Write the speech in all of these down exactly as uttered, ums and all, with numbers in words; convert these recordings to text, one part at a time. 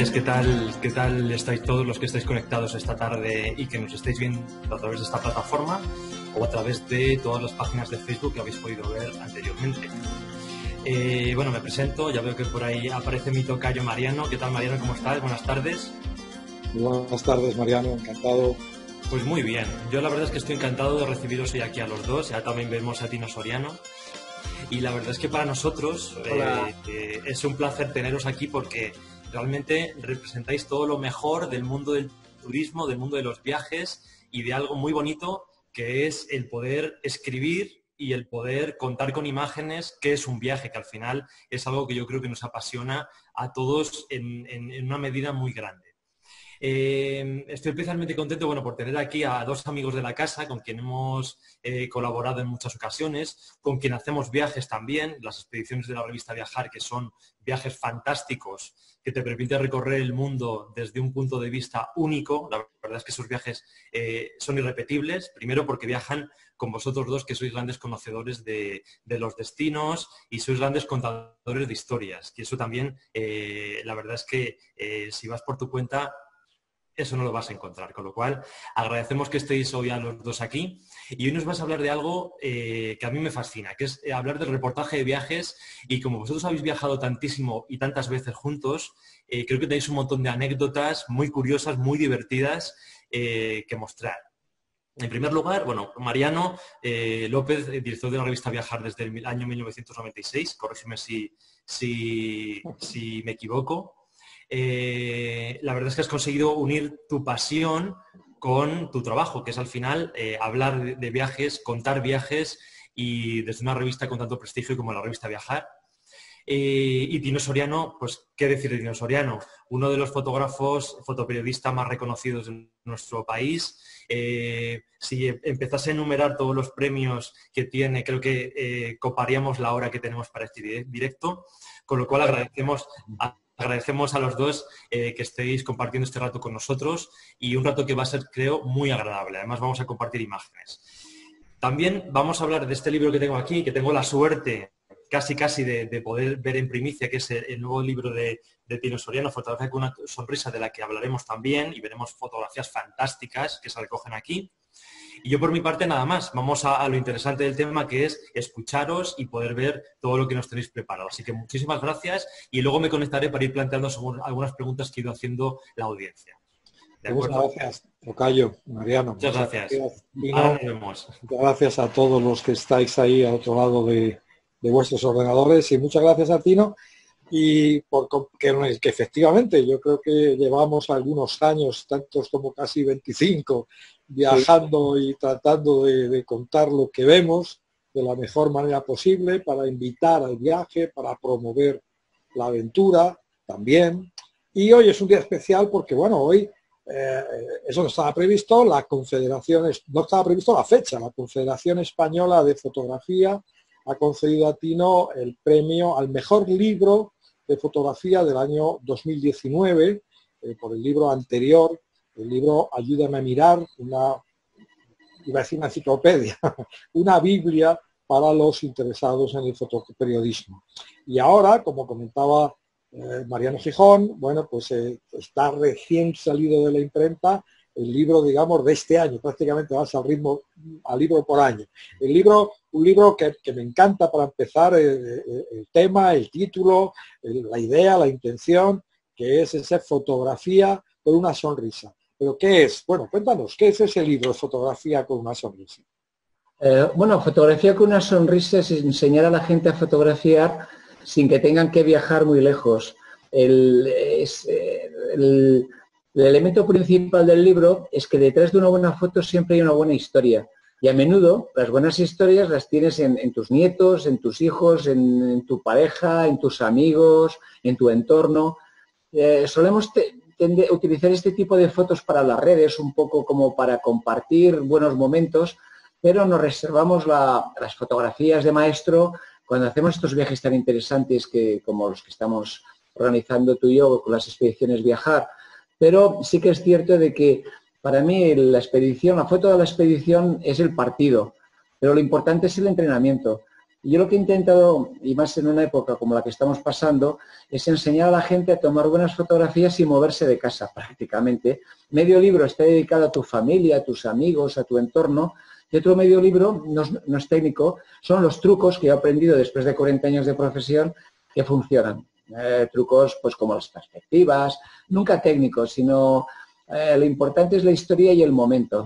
noches, ¿qué tal, qué tal estáis todos los que estáis conectados esta tarde y que nos estáis viendo a través de esta plataforma o a través de todas las páginas de Facebook que habéis podido ver anteriormente? Eh, bueno, me presento, ya veo que por ahí aparece mi tocayo Mariano. ¿Qué tal, Mariano? ¿Cómo estás? Buenas tardes. Buenas tardes, Mariano, encantado. Pues muy bien, yo la verdad es que estoy encantado de recibiros hoy aquí a los dos. Ya también vemos a Tino Soriano. Y la verdad es que para nosotros eh, eh, es un placer teneros aquí porque realmente representáis todo lo mejor del mundo del turismo, del mundo de los viajes y de algo muy bonito que es el poder escribir y el poder contar con imágenes qué es un viaje, que al final es algo que yo creo que nos apasiona a todos en, en, en una medida muy grande. Eh, estoy especialmente contento, bueno, por tener aquí a dos amigos de la casa con quien hemos eh, colaborado en muchas ocasiones, con quien hacemos viajes también, las expediciones de la revista Viajar, que son viajes fantásticos que te permiten recorrer el mundo desde un punto de vista único. La verdad es que esos viajes eh, son irrepetibles, primero porque viajan con vosotros dos, que sois grandes conocedores de, de los destinos y sois grandes contadores de historias, y eso también, eh, la verdad es que eh, si vas por tu cuenta, eso no lo vas a encontrar, con lo cual agradecemos que estéis hoy a los dos aquí y hoy nos vas a hablar de algo eh, que a mí me fascina, que es eh, hablar del reportaje de viajes. Y como vosotros habéis viajado tantísimo y tantas veces juntos, eh, creo que tenéis un montón de anécdotas muy curiosas, muy divertidas eh, que mostrar. En primer lugar, bueno, Mariano eh, López, director de la revista Viajar desde el año mil novecientos noventa y seis, corrígeme si, si, si me equivoco. Eh, la verdad es que has conseguido unir tu pasión con tu trabajo, que es al final eh, hablar de, de viajes, contar viajes, y desde una revista con tanto prestigio como la revista Viajar. Eh, y Tino Soriano, pues qué decir de Tino Soriano, uno de los fotógrafos, fotoperiodistas más reconocidos de nuestro país. Eh, si empezase a enumerar todos los premios que tiene, creo que eh, coparíamos la hora que tenemos para este directo, con lo cual agradecemos a Agradecemos a los dos eh, que estéis compartiendo este rato con nosotros, y un rato que va a ser, creo, muy agradable. Además, vamos a compartir imágenes. También vamos a hablar de este libro que tengo aquí, que tengo la suerte casi casi de, de poder ver en primicia, que es el, el nuevo libro de, de Tino Soriano, Fotografía con una sonrisa, de la que hablaremos también, y veremos fotografías fantásticas que se recogen aquí. Y yo por mi parte nada más, vamos a, a lo interesante del tema, que es escucharos y poder ver todo lo que nos tenéis preparado. Así que muchísimas gracias, y luego me conectaré para ir planteando algunas preguntas que ha ido haciendo la audiencia. ¿De acuerdo? Muchas gracias, tocayo, Mariano. Muchas, muchas gracias. gracias. Y Ahora nos vemos. Muchas gracias a todos los que estáis ahí al otro lado de, de vuestros ordenadores, y muchas gracias a Tino. Y por que, que efectivamente yo creo que llevamos algunos años, tantos como casi veinticinco, viajando sí. y tratando de, de contar lo que vemos de la mejor manera posible, para invitar al viaje, para promover la aventura también. Y hoy es un día especial porque, bueno, hoy eh, eso no estaba previsto, la Confederación, no estaba previsto la fecha, la Confederación Española de Fotografía ha concedido a Tino el premio al mejor libro de fotografía del año dos mil diecinueve, eh, por el libro anterior, el libro Ayúdame a mirar, una, iba a decir una enciclopedia, una biblia para los interesados en el fotoperiodismo. Y ahora, como comentaba eh, Mariano Gijón, bueno, pues eh, está recién salido de la imprenta el libro, digamos, de este año, prácticamente vas al ritmo, al libro por año. El libro, un libro que, que me encanta para empezar, el, el tema, el título, el, la idea, la intención, que es esa fotografía con una sonrisa. ¿Pero qué es? Bueno, cuéntanos, ¿qué es ese libro, Fotografía con una sonrisa? Eh, bueno, Fotografía con una sonrisa es enseñar a la gente a fotografiar sin que tengan que viajar muy lejos. El, es, el, El elemento principal del libro es que detrás de una buena foto siempre hay una buena historia, y a menudo las buenas historias las tienes en, en tus nietos, en tus hijos, en, en tu pareja, en tus amigos, en tu entorno. Eh, solemos te, tende, utilizar este tipo de fotos para las redes, un poco como para compartir buenos momentos, pero nos reservamos la, las fotografías de maestro cuando hacemos estos viajes tan interesantes que, como los que estamos organizando tú y yo con las expediciones Viajar. Pero sí que es cierto de que para mí la expedición, la foto de la expedición es el partido, pero lo importante es el entrenamiento. Y yo lo que he intentado, y más en una época como la que estamos pasando, es enseñar a la gente a tomar buenas fotografías sin moverse de casa prácticamente. Medio libro está dedicado a tu familia, a tus amigos, a tu entorno, y otro medio libro, no es, no es técnico, son los trucos que he aprendido después de cuarenta años de profesión que funcionan. Eh, trucos pues como las perspectivas, nunca técnicos, sino eh, lo importante es la historia y el momento.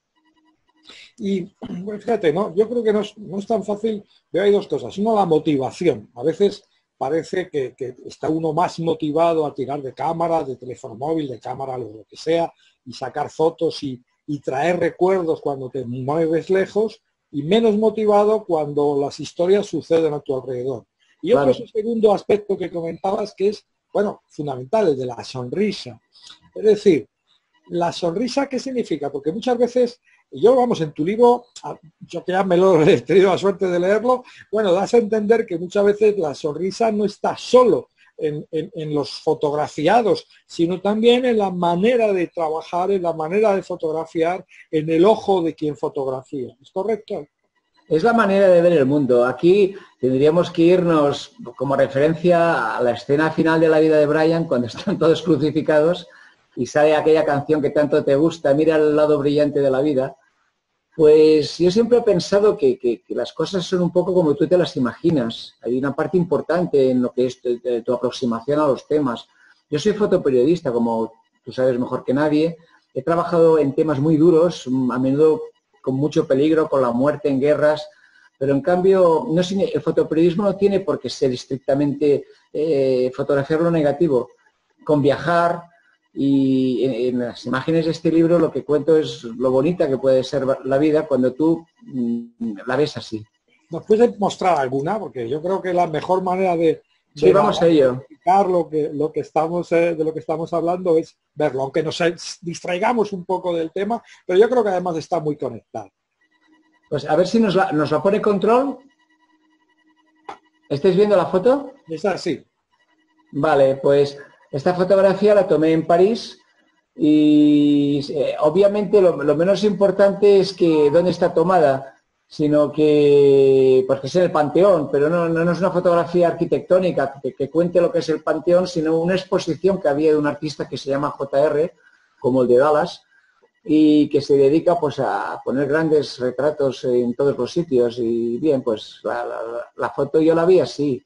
Y bueno, fíjate, ¿no? Yo creo que no es, no es tan fácil, pero hay dos cosas. Uno, la motivación. A veces parece que, que está uno más motivado a tirar de cámara, de teléfono móvil, de cámara, lo que sea, y sacar fotos y, y traer recuerdos cuando te mueves lejos, y menos motivado cuando las historias suceden a tu alrededor. Y yo creo que ese segundo aspecto que comentabas, que es, bueno, fundamental, el de la sonrisa. Es decir, la sonrisa, ¿qué significa? Porque muchas veces, yo, vamos, en tu libro, yo que ya me lo he tenido la suerte de leerlo, bueno, das a entender que muchas veces la sonrisa no está solo en, en, en los fotografiados, sino también en la manera de trabajar, en la manera de fotografiar, en el ojo de quien fotografía. ¿Es correcto? Es la manera de ver el mundo. Aquí tendríamos que irnos como referencia a la escena final de la vida de Brian, cuando están todos crucificados y sale aquella canción que tanto te gusta, mira el lado brillante de la vida. Pues yo siempre he pensado que, que, que las cosas son un poco como tú te las imaginas. Hay una parte importante en lo que es tu, tu aproximación a los temas. Yo soy fotoperiodista, como tú sabes mejor que nadie. He trabajado en temas muy duros, a menudo con mucho peligro, con la muerte en guerras, pero en cambio no, el fotoperiodismo no tiene por qué ser estrictamente eh, fotografiar lo negativo. Con viajar y en, en las imágenes de este libro lo que cuento es lo bonita que puede ser la vida cuando tú mmm, la ves así. ¿Nos puedes mostrar alguna? Porque yo creo que la mejor manera de, de sí, vamos a ello. Lo que, lo que estamos, eh, de lo que estamos hablando es verlo, aunque nos distraigamos un poco del tema, pero yo creo que además está muy conectado. Pues a ver si nos la, nos la pone control. ¿Estáis viendo la foto? Es así. Vale, pues esta fotografía la tomé en París y eh, obviamente lo, lo menos importante es que dónde está tomada, sino que, pues que es en el Panteón, pero no, no, no es una fotografía arquitectónica que, que cuente lo que es el Panteón, sino una exposición que había de un artista que se llama J R, como el de Dallas, y que se dedica pues a poner grandes retratos en todos los sitios. Y bien, pues la, la, la foto yo la vi así.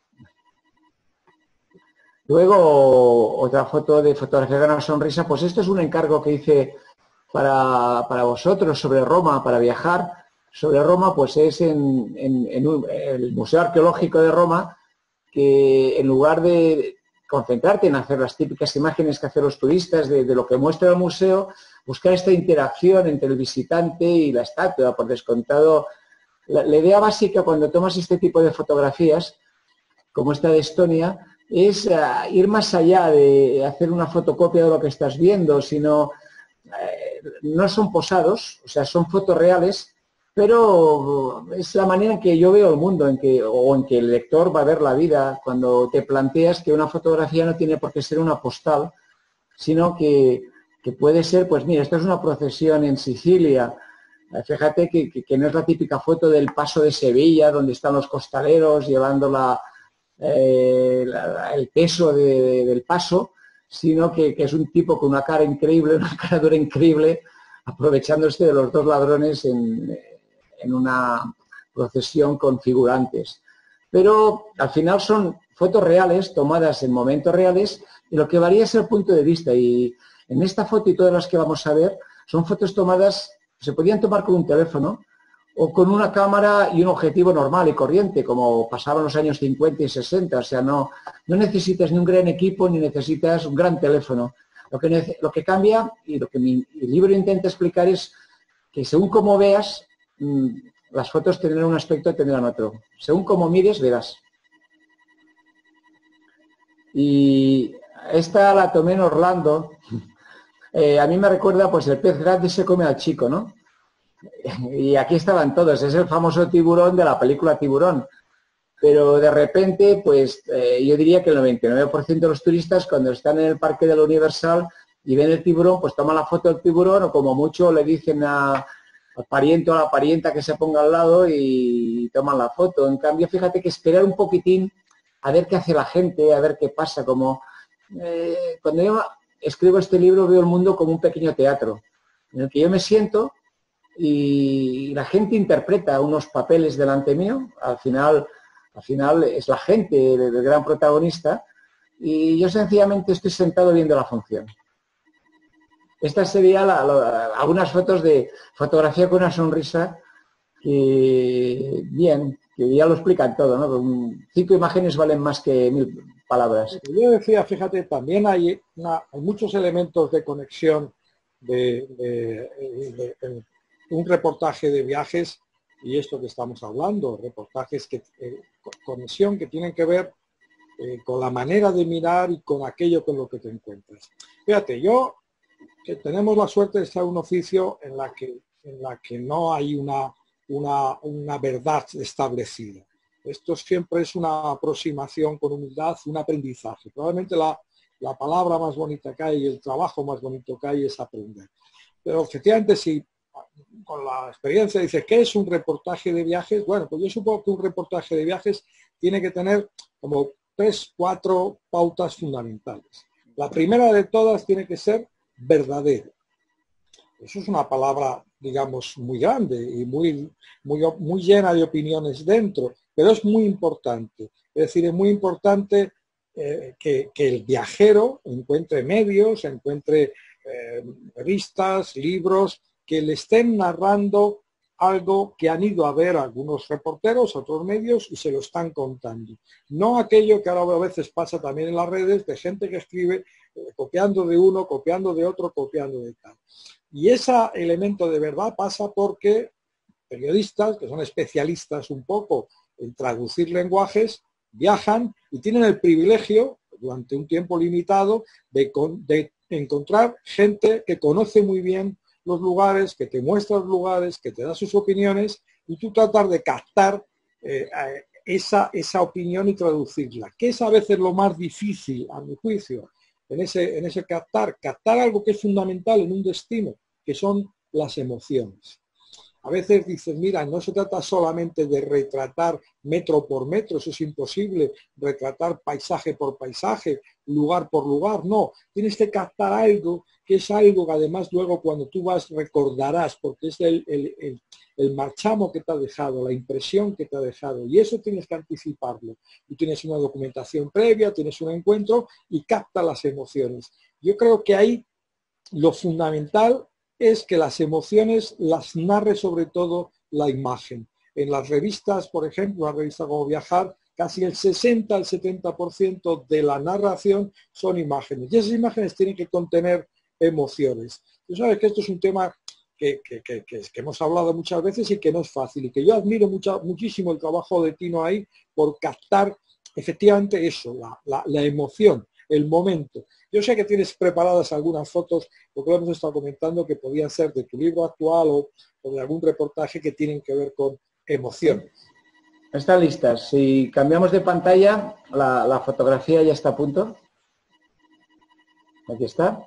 Luego, otra foto de fotografía de una sonrisa, pues esto es un encargo que hice para, para vosotros sobre Roma, para viajar. Sobre Roma, pues es en, en, en un, el Museo Arqueológico de Roma, que en lugar de concentrarte en hacer las típicas imágenes que hacen los turistas de, de lo que muestra el museo, buscar esta interacción entre el visitante y la estatua. Por descontado, la, la idea básica cuando tomas este tipo de fotografías, como esta de Estonia, es uh, ir más allá de hacer una fotocopia de lo que estás viendo, sino eh, no son posados, o sea, son fotos reales, pero es la manera en que yo veo el mundo, en que, o en que el lector va a ver la vida, cuando te planteas que una fotografía no tiene por qué ser una postal, sino que, que puede ser, pues mira, esto es una procesión en Sicilia. Fíjate que, que, que no es la típica foto del paso de Sevilla, donde están los costaleros llevando la, eh, la, el peso de, de, del paso, sino que, que es un tipo con una cara increíble, una cara dura increíble, aprovechándose de los dos ladrones en... en una procesión con figurantes. Pero al final son fotos reales, tomadas en momentos reales, y lo que varía es el punto de vista. Y en esta foto y todas las que vamos a ver, son fotos tomadas, se podían tomar con un teléfono o con una cámara y un objetivo normal y corriente, como pasaba en los años cincuenta y sesenta. O sea, no, no necesitas ni un gran equipo, ni necesitas un gran teléfono. Lo que, lo que cambia, y lo que mi libro intenta explicar, es que según cómo veas, las fotos tendrán un aspecto, tendrán otro. Según como mires, verás. Y esta la tomé en Orlando. Eh, a mí me recuerda, pues el pez grande se come al chico, ¿no? Y aquí estaban todos. Es el famoso tiburón de la película Tiburón. Pero de repente, pues eh, yo diría que el noventa y nueve por ciento de los turistas, cuando están en el parque de la Universal y ven el tiburón, pues toman la foto del tiburón o como mucho le dicen a al pariente o a la parienta que se ponga al lado y toman la foto. En cambio, fíjate que esperar un poquitín a ver qué hace la gente, a ver qué pasa. Como eh, cuando yo escribo este libro veo el mundo como un pequeño teatro, en el que yo me siento y la gente interpreta unos papeles delante mío. Al final, al final es la gente el, el gran protagonista y yo sencillamente estoy sentado viendo la función. Estas serían algunas fotos de fotografía con una sonrisa que, bien, que ya lo explican todo, ¿no? Cinco imágenes valen más que mil palabras. Yo decía, fíjate, también hay, una, hay muchos elementos de conexión de, de, de, de un reportaje de viajes y esto que estamos hablando, reportajes que eh, conexión que tienen que ver eh, con la manera de mirar y con aquello con lo que te encuentras. Fíjate, yo que tenemos la suerte de estar en un oficio en la que, en la que no hay una, una, una verdad establecida. Esto siempre es una aproximación con humildad, un aprendizaje. Probablemente la, la palabra más bonita que hay y el trabajo más bonito que hay es aprender. Pero efectivamente, si con la experiencia dices, ¿qué es un reportaje de viajes? Bueno, pues yo supongo que un reportaje de viajes tiene que tener como tres, cuatro pautas fundamentales. La primera de todas tiene que ser verdadero. Eso es una palabra, digamos, muy grande y muy, muy, muy llena de opiniones dentro, pero es muy importante. Es decir, es muy importante eh, que, que el viajero encuentre medios, encuentre eh, revistas, libros, que le estén narrando algo que han ido a ver algunos reporteros, otros medios, y se lo están contando. No aquello que ahora a veces pasa también en las redes, de gente que escribe eh, copiando de uno, copiando de otro, copiando de tal. Y ese elemento de verdad pasa porque periodistas, que son especialistas un poco en traducir lenguajes, viajan y tienen el privilegio, durante un tiempo limitado, de, de encontrar gente que conoce muy bien los lugares, que te muestra los lugares, que te da sus opiniones y tú tratar de captar eh, esa, esa opinión y traducirla, que es a veces lo más difícil, a mi juicio, en ese, en ese captar, captar algo que es fundamental en un destino, que son las emociones. A veces dices, mira, no se trata solamente de retratar metro por metro, eso es imposible, retratar paisaje por paisaje, lugar por lugar, no. Tienes que captar algo que es algo que además luego cuando tú vas recordarás, porque es el, el, el, el marchamo que te ha dejado, la impresión que te ha dejado, y eso tienes que anticiparlo. Y tienes una documentación previa, tienes un encuentro y capta las emociones. Yo creo que ahí lo fundamental es que las emociones las narre sobre todo la imagen. En las revistas, por ejemplo, una revista como Viajar, casi el sesenta al setenta por ciento de la narración son imágenes. Y esas imágenes tienen que contener emociones. Tú sabes que esto es un tema que, que, que, que, que hemos hablado muchas veces y que no es fácil. Y que yo admiro mucha, muchísimo el trabajo de Tino ahí por captar efectivamente eso, la, la, la emoción, el momento. Yo sé que tienes preparadas algunas fotos, porque lo hemos estado comentando, que podían ser de tu libro actual o, o de algún reportaje que tienen que ver con emociones. Están listas. Si cambiamos de pantalla, la, la fotografía ya está a punto. Aquí está.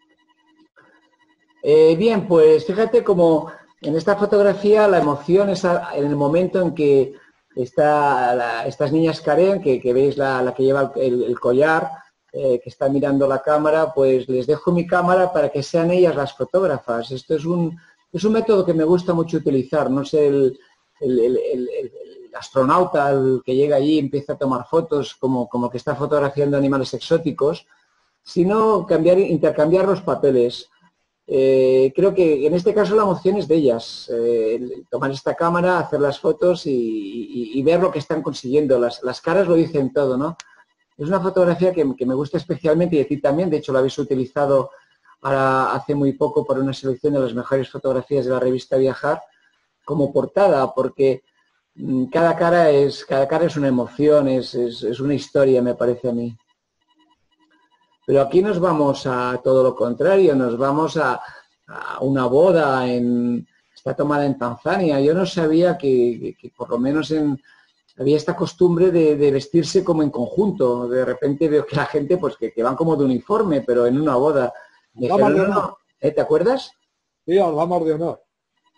Eh, bien, pues fíjate como en esta fotografía la emoción es en el momento en que está la, estas niñas Karen, que, que veis la, la que lleva el, el collar, eh, que está mirando la cámara, pues les dejo mi cámara para que sean ellas las fotógrafas. Esto es un, es un método que me gusta mucho utilizar. No sé, el, el, el, el, el astronauta el que llega allí y empieza a tomar fotos como, como que está fotografiando animales exóticos, sino cambiar, intercambiar los papeles. Eh, creo que en este caso la emoción es de ellas, eh, tomar esta cámara, hacer las fotos y, y, y ver lo que están consiguiendo. Las, las caras lo dicen todo, ¿no? Es una fotografía que, que me gusta especialmente y a ti también. De hecho, la habéis utilizado ahora hace muy poco para una selección de las mejores fotografías de la revista Viajar como portada, porque mmm, cada cara es cada cara es una emoción, es, es, es una historia, me parece a mí. Pero aquí nos vamos a todo lo contrario, nos vamos a, a una boda, en, está tomada en Tanzania. Yo no sabía que, que, que por lo menos en, había esta costumbre de, de vestirse como en conjunto. De repente veo que la gente, pues que, que van como de uniforme, pero en una boda. Me dijeron, no, no. ¿Eh, ¿te acuerdas? Sí, hablamos de honor.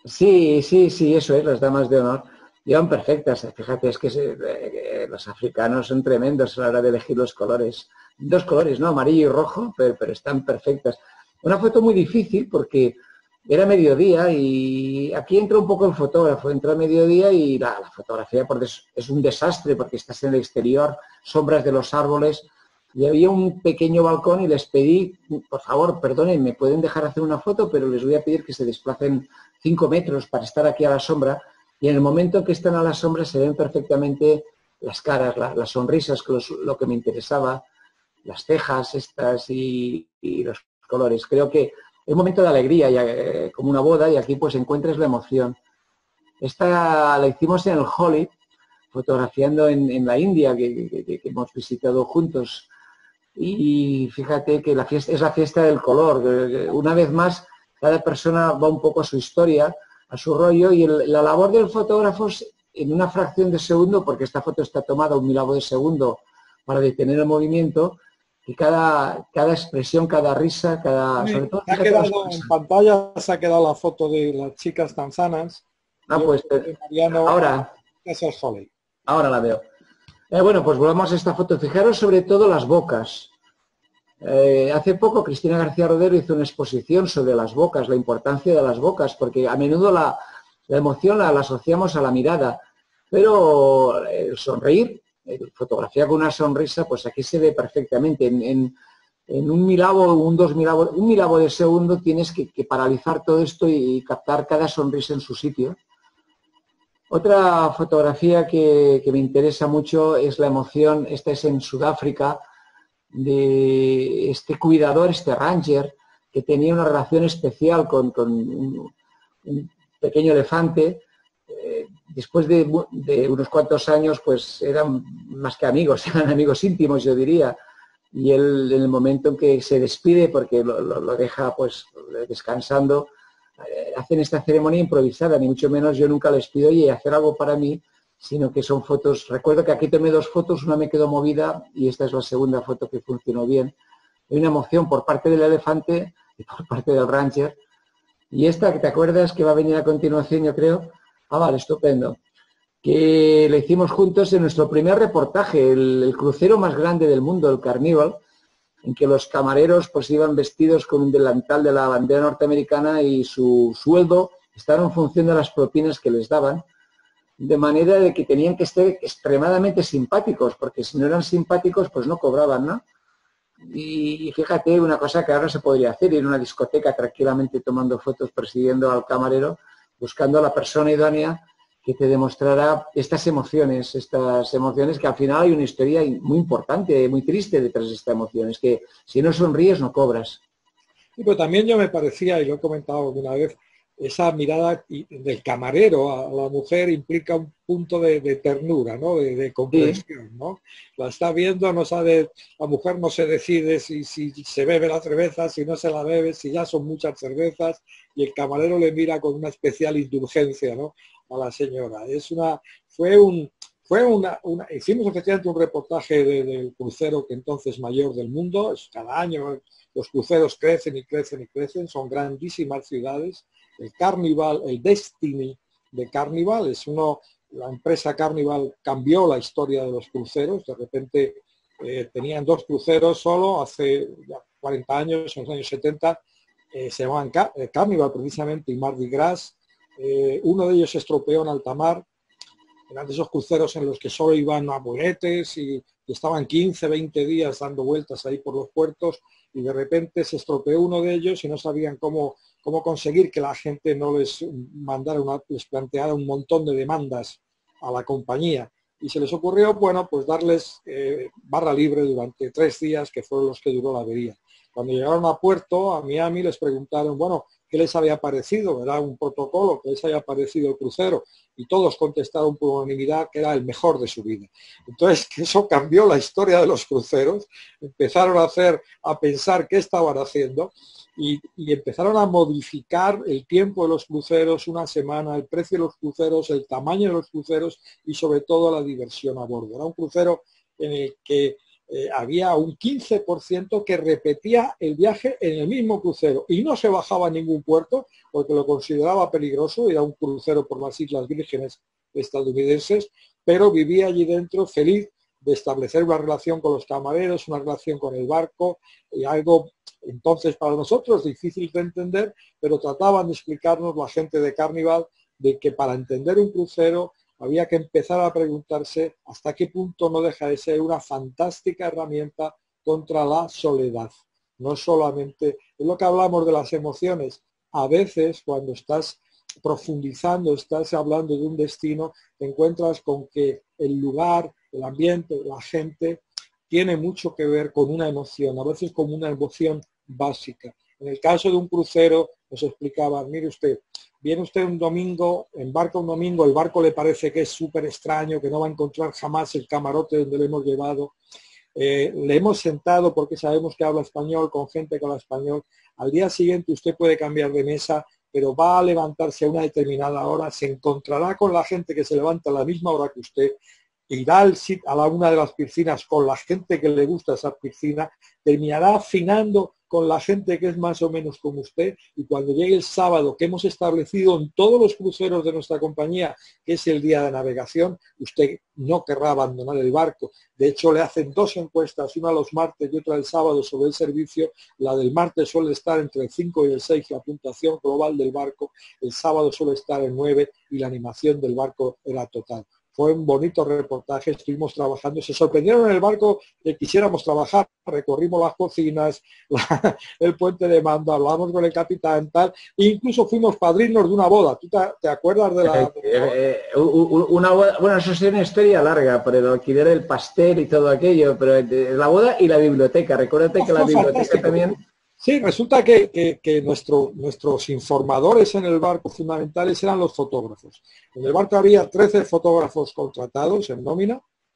Sí, sí, sí, eso es, las damas de honor. Llevan perfectas. Fíjate, es que se- eh, los africanos son tremendos a la hora de elegir los colores. Dos colores, ¿no? Amarillo y rojo, pero, pero están perfectas. Una foto muy difícil porque era mediodía y aquí entra un poco el fotógrafo. Entra a mediodía y la, la fotografía por des- es un desastre porque estás en el exterior, sombras de los árboles. Y había un pequeño balcón y les pedí, por favor, perdonen, me pueden dejar hacer una foto, pero les voy a pedir que se desplacen cinco metros para estar aquí a la sombra, y en el momento en que están a la sombra se ven perfectamente las caras, la, las sonrisas, que los, lo que me interesaba, las cejas estas y, y, los colores. Creo que es un momento de alegría, y, eh, como una boda, y aquí pues encuentras la emoción. Esta la hicimos en el Holi, fotografiando en, en la India, que, que, que hemos visitado juntos. Y fíjate que la fiesta es la fiesta del color. Una vez más, cada persona va un poco a su historia, a su rollo, y el, la labor del fotógrafo es en una fracción de segundo, porque esta foto está tomada un milavo de segundo para detener el movimiento, y cada, cada expresión, cada risa, cada... Sí, Sobre todo, se ha fíjate la quedado en sonrisa. pantalla, se ha quedado la foto de las chicas tanzanas. Ah, Yo pues creo que Mariano ahora, es el Holly. ahora la veo. Eh, bueno, pues volvamos a esta foto. Fijaros sobre todo las bocas. Eh, hace poco Cristina García Rodero hizo una exposición sobre las bocas, la importancia de las bocas, porque a menudo la, la emoción la, la, asociamos a la mirada, pero el sonreír, el fotografía con una sonrisa, pues aquí se ve perfectamente. En, en, en un milavo, un dos milavo, un milavo de segundo tienes que, que paralizar todo esto y, y captar cada sonrisa en su sitio. Otra fotografía que, que me interesa mucho es la emoción, esta es en Sudáfrica, de este cuidador, este ranger, que tenía una relación especial con, con un, un, pequeño elefante. Eh, después de, de, unos cuantos años, pues eran más que amigos, eran amigos íntimos, yo diría. Y él, en el momento en que se despide, porque lo, lo, lo deja pues descansando, eh, hacen esta ceremonia improvisada, ni mucho menos yo nunca les pido, oye, hacer algo para mí, sino que son fotos. Recuerdo que aquí tomé dos fotos, una me quedó movida y esta es la segunda foto que funcionó bien. Hay una emoción por parte del elefante y por parte del ranger. Y esta, que te acuerdas, que va a venir a continuación, yo creo. Ah, vale, estupendo. Que le hicimos juntos en nuestro primer reportaje, el, el crucero más grande del mundo, el Carnival, en que los camareros pues iban vestidos con un delantal de la bandera norteamericana y su sueldo estaba en función de las propinas que les daban, de manera de que tenían que ser extremadamente simpáticos, porque si no eran simpáticos, pues no cobraban, ¿no? Y fíjate, una cosa que ahora se podría hacer, ir a una discoteca tranquilamente tomando fotos, persiguiendo al camarero, buscando a la persona idónea que te demostrará estas emociones, estas emociones que al final hay una historia muy importante, muy triste detrás de estas emociones, que si no sonríes no cobras. Sí, pero también yo me parecía, y lo he comentado alguna vez, esa mirada del camarero a la mujer implica un punto de, de ternura, ¿no? De, de Sí. comprensión, ¿no? La está viendo, no sabe, la mujer no se decide si, si se bebe la cerveza, si no se la bebe, si ya son muchas cervezas, y el camarero le mira con una especial indulgencia, ¿no? A la señora. Es una, fue un, fue una, una hicimos efectivamente un reportaje de, del crucero que entonces mayor del mundo, es cada año los cruceros crecen y crecen y crecen, son grandísimas ciudades. El Carnival, el Destiny de Carnival, es uno, la empresa Carnival cambió la historia de los cruceros, de repente eh, tenían dos cruceros solo, hace ya cuarenta años, en los años setenta, eh, se llamaban Car Carnival precisamente y Mardi Gras, eh, uno de ellos se estropeó en alta mar, eran de esos cruceros en los que solo iban a boletes y, y estaban quince, veinte días dando vueltas ahí por los puertos y de repente se estropeó uno de ellos y no sabían cómo, cómo conseguir que la gente no les mandara una, les planteara un montón de demandas a la compañía. Y se les ocurrió, bueno, pues darles eh, barra libre durante tres días, que fueron los que duró la avería. Cuando llegaron a puerto, a Miami, les preguntaron, bueno, ¿qué les había parecido? Era un protocolo, ¿qué les había parecido el crucero? Y todos contestaron por unanimidad que era el mejor de su vida. Entonces, eso cambió la historia de los cruceros, empezaron a hacer, a pensar qué estaban haciendo y, y empezaron a modificar el tiempo de los cruceros, una semana, el precio de los cruceros, el tamaño de los cruceros y sobre todo la diversión a bordo. Era un crucero en el que eh, había un quince por ciento que repetía el viaje en el mismo crucero y no se bajaba a ningún puerto porque lo consideraba peligroso, era un crucero por las Islas Vírgenes estadounidenses, pero vivía allí dentro feliz de establecer una relación con los camareros, una relación con el barco, y algo entonces para nosotros difícil de entender, pero trataban de explicarnos la gente de Carnival de que para entender un crucero había que empezar a preguntarse hasta qué punto no deja de ser una fantástica herramienta contra la soledad. No solamente, es lo que hablamos de las emociones, a veces cuando estás profundizando, estás hablando de un destino, te encuentras con que el lugar, el ambiente, la gente, tiene mucho que ver con una emoción, a veces como una emoción básica. En el caso de un crucero, nos explicaban, mire usted, viene usted un domingo, embarca un domingo, el barco le parece que es súper extraño, que no va a encontrar jamás el camarote donde le hemos llevado. Eh, le hemos sentado porque sabemos que habla español, con gente que habla español. Al día siguiente usted puede cambiar de mesa, pero va a levantarse a una determinada hora, se encontrará con la gente que se levanta a la misma hora que usted, irá al sit- a la una de las piscinas con la gente que le gusta esa piscina, terminará afinando con la gente que es más o menos como usted, y cuando llegue el sábado que hemos establecido en todos los cruceros de nuestra compañía, que es el día de navegación, usted no querrá abandonar el barco. De hecho, le hacen dos encuestas, una los martes y otra el sábado sobre el servicio. La del martes suele estar entre el cinco y el seis, la puntuación global del barco, el sábado suele estar en nueve y la animación del barco era total. Fue un bonito reportaje, estuvimos trabajando, se sorprendieron en el barco que quisiéramos trabajar, recorrimos las cocinas, la, el puente de mando, hablamos con el capitán, tal, e incluso fuimos padrinos de una boda. ¿Tú te, te acuerdas de la, Eh, de la eh, eh, una boda, bueno, eso es una historia larga, pero el alquiler del pastel y todo aquello, pero eh, la boda y la biblioteca, recuérdate que la biblioteca fantástico. también... Sí, resulta que, que, que nuestro, nuestros informadores en el barco fundamentales eran los fotógrafos. En el barco había trece fotógrafos contratados en nómina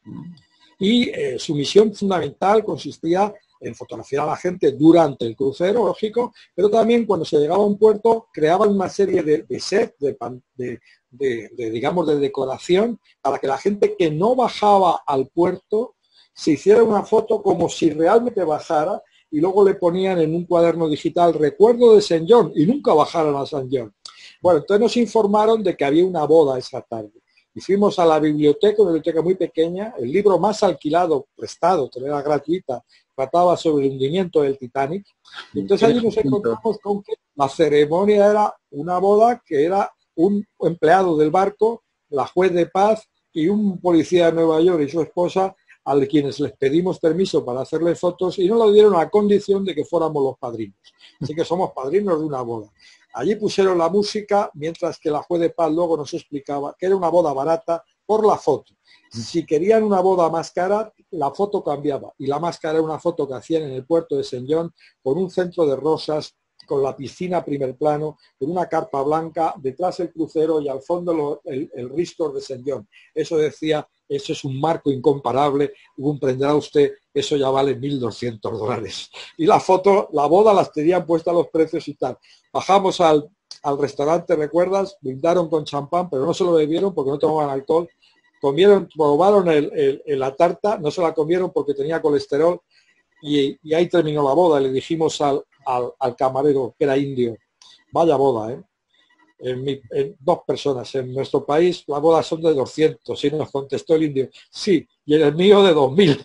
y eh, su misión fundamental consistía en fotografiar a la gente durante el crucero, lógico, pero también cuando se llegaba a un puerto creaban una serie de, de sets, de, de, de, de, digamos, de decoración para que la gente que no bajaba al puerto se hiciera una foto como si realmente bajara, y luego le ponían en un cuaderno digital recuerdo de Saint John y nunca bajaron a Saint John. Bueno, entonces nos informaron de que había una boda esa tarde. Y fuimos a la biblioteca, una biblioteca muy pequeña, el libro más alquilado, prestado, que era gratuita, trataba sobre el hundimiento del Titanic. Y entonces allí nos encontramos con que la ceremonia era una boda que era un empleado del barco, la juez de paz y un policía de Nueva York y su esposa, a quienes les pedimos permiso para hacerle fotos y no lo dieron a condición de que fuéramos los padrinos. Así que somos padrinos de una boda. Allí pusieron la música, mientras que la juez de paz luego nos explicaba que era una boda barata por la foto. Si querían una boda más cara, la foto cambiaba. Y la más cara era una foto que hacían en el puerto de Saint John con un centro de rosas, con la piscina a primer plano, con una carpa blanca, detrás el crucero y al fondo lo, el, el Ristor de Saint John. Eso decía, eso es un marco incomparable, comprenderá usted, eso ya vale mil doscientos dólares. Y la foto, la boda las tenían puestas los precios y tal. Bajamos al, al restaurante, ¿recuerdas? Brindaron con champán, pero no se lo bebieron porque no tomaban alcohol. Comieron, probaron el, el, el, la tarta, no se la comieron porque tenía colesterol y, y ahí terminó la boda. Le dijimos al, al, al camarero, que era indio, vaya boda, ¿eh? En, mi, en dos personas. En nuestro país las bodas son de doscientos, y nos contestó el indio, sí, y en el mío de dos mil.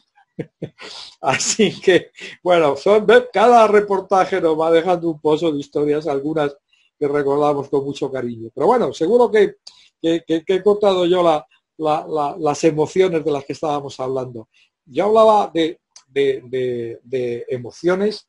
Así que, bueno, son, cada reportaje nos va dejando un pozo de historias, algunas que recordamos con mucho cariño. Pero bueno, seguro que, que, que, que he contado yo la, la, la, las emociones de las que estábamos hablando. Yo hablaba de, de, de, de emociones,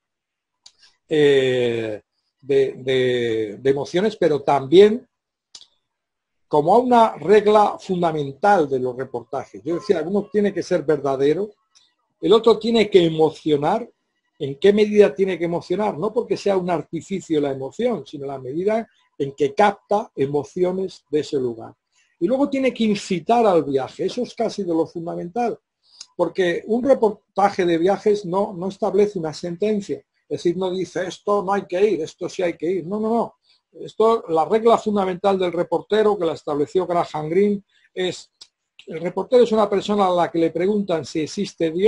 eh, De, de, de emociones, pero también como a una regla fundamental de los reportajes. Yo decía, uno tiene que ser verdadero, el otro tiene que emocionar. ¿En qué medida tiene que emocionar? No porque sea un artificio la emoción, sino la medida en que capta emociones de ese lugar. Y luego tiene que incitar al viaje. Eso es casi de lo fundamental, porque un reportaje de viajes no, no establece una sentencia. Es decir, no dice esto no hay que ir, esto sí hay que ir. No, no, no. Esto, la regla fundamental del reportero, que la estableció Graham Greene, es: el reportero es una persona a la que le preguntan si existe Dios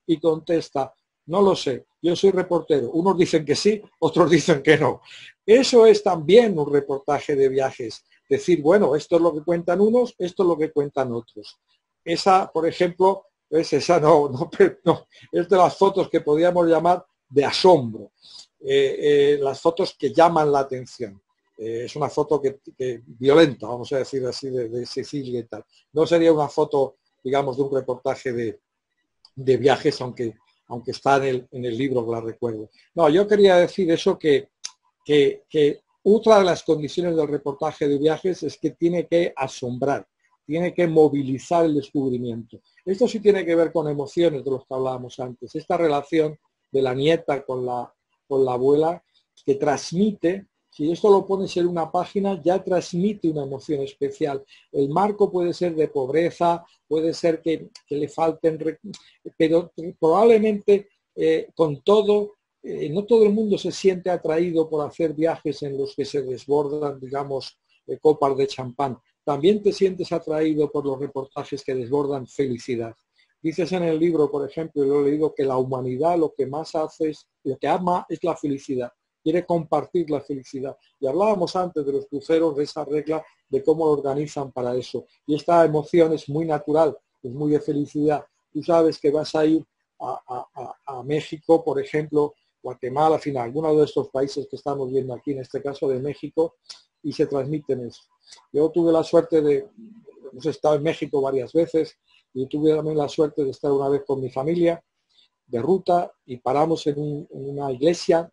y contesta, no lo sé, yo soy reportero. Unos dicen que sí, otros dicen que no. Eso es también un reportaje de viajes. Decir, bueno, esto es lo que cuentan unos, esto es lo que cuentan otros. Esa, por ejemplo, es esa no, no, no, es de las fotos que podríamos llamar de asombro. Eh, eh, las fotos que llaman la atención. Eh, es una foto que, que violenta, vamos a decir así, de, de Sicilia y tal. No sería una foto, digamos, de un reportaje de, de viajes, aunque, aunque está en el, en el libro que la recuerdo. No, yo quería decir eso que, que, que otra de las condiciones del reportaje de viajes es que tiene que asombrar, tiene que movilizar el descubrimiento. Esto sí tiene que ver con emociones de los que hablábamos antes. Esta relación de la nieta con la, con la abuela que transmite, si esto lo pones en una página, ya transmite una emoción especial. El marco puede ser de pobreza, puede ser que, que le falten, pero probablemente eh, con todo, eh, no todo el mundo se siente atraído por hacer viajes en los que se desbordan, digamos, eh, copas de champán. También te sientes atraído por los reportajes que desbordan felicidad. Dices en el libro, por ejemplo, y lo he leído, que la humanidad lo que más hace, es, lo que ama es la felicidad. Quiere compartir la felicidad. Y hablábamos antes de los cruceros, de esa regla, de cómo lo organizan para eso. Y esta emoción es muy natural, es muy de felicidad. Tú sabes que vas a ir a, a, a México, por ejemplo, Guatemala, en fin, alguno de estos países que estamos viendo aquí, en este caso de México, y se transmiten eso. Yo tuve la suerte de, hemos estado en México varias veces, y tuve también la suerte de estar una vez con mi familia de ruta y paramos en, un, en una iglesia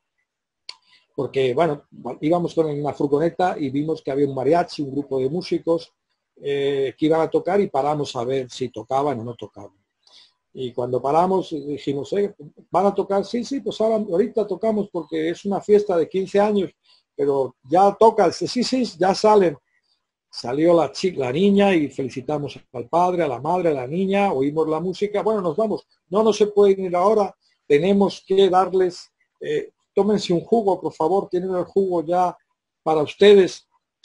porque, bueno, íbamos con una furgoneta y vimos que había un mariachi, un grupo de músicos eh, que iban a tocar y paramos a ver si tocaban o no tocaban. Y cuando paramos dijimos, eh, ¿van a tocar? Sí, sí, pues ahora, ahorita tocamos porque es una fiesta de quince años, pero ya toca, sí, sí, ya salen. Salió la, chica, la niña y felicitamos al padre, a la madre, a la niña, oímos la música, bueno, nos vamos. No, no se pueden ir ahora, tenemos que darles, eh, tómense un jugo, por favor, tienen el jugo ya para ustedes.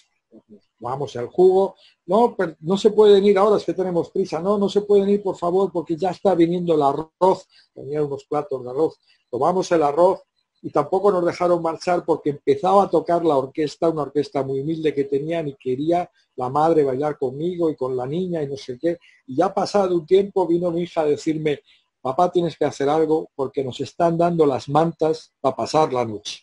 Vamos al jugo. No, pero no se pueden ir ahora, es que tenemos prisa. No, no se pueden ir, por favor, porque ya está viniendo el arroz. Tenía unos platos de arroz. Tomamos el arroz. Y tampoco nos dejaron marchar porque empezaba a tocar la orquesta, una orquesta muy humilde que tenían y quería la madre bailar conmigo y con la niña y no sé qué. Y ya pasado un tiempo vino mi hija a decirme, papá, tienes que hacer algo porque nos están dando las mantas para pasar la noche.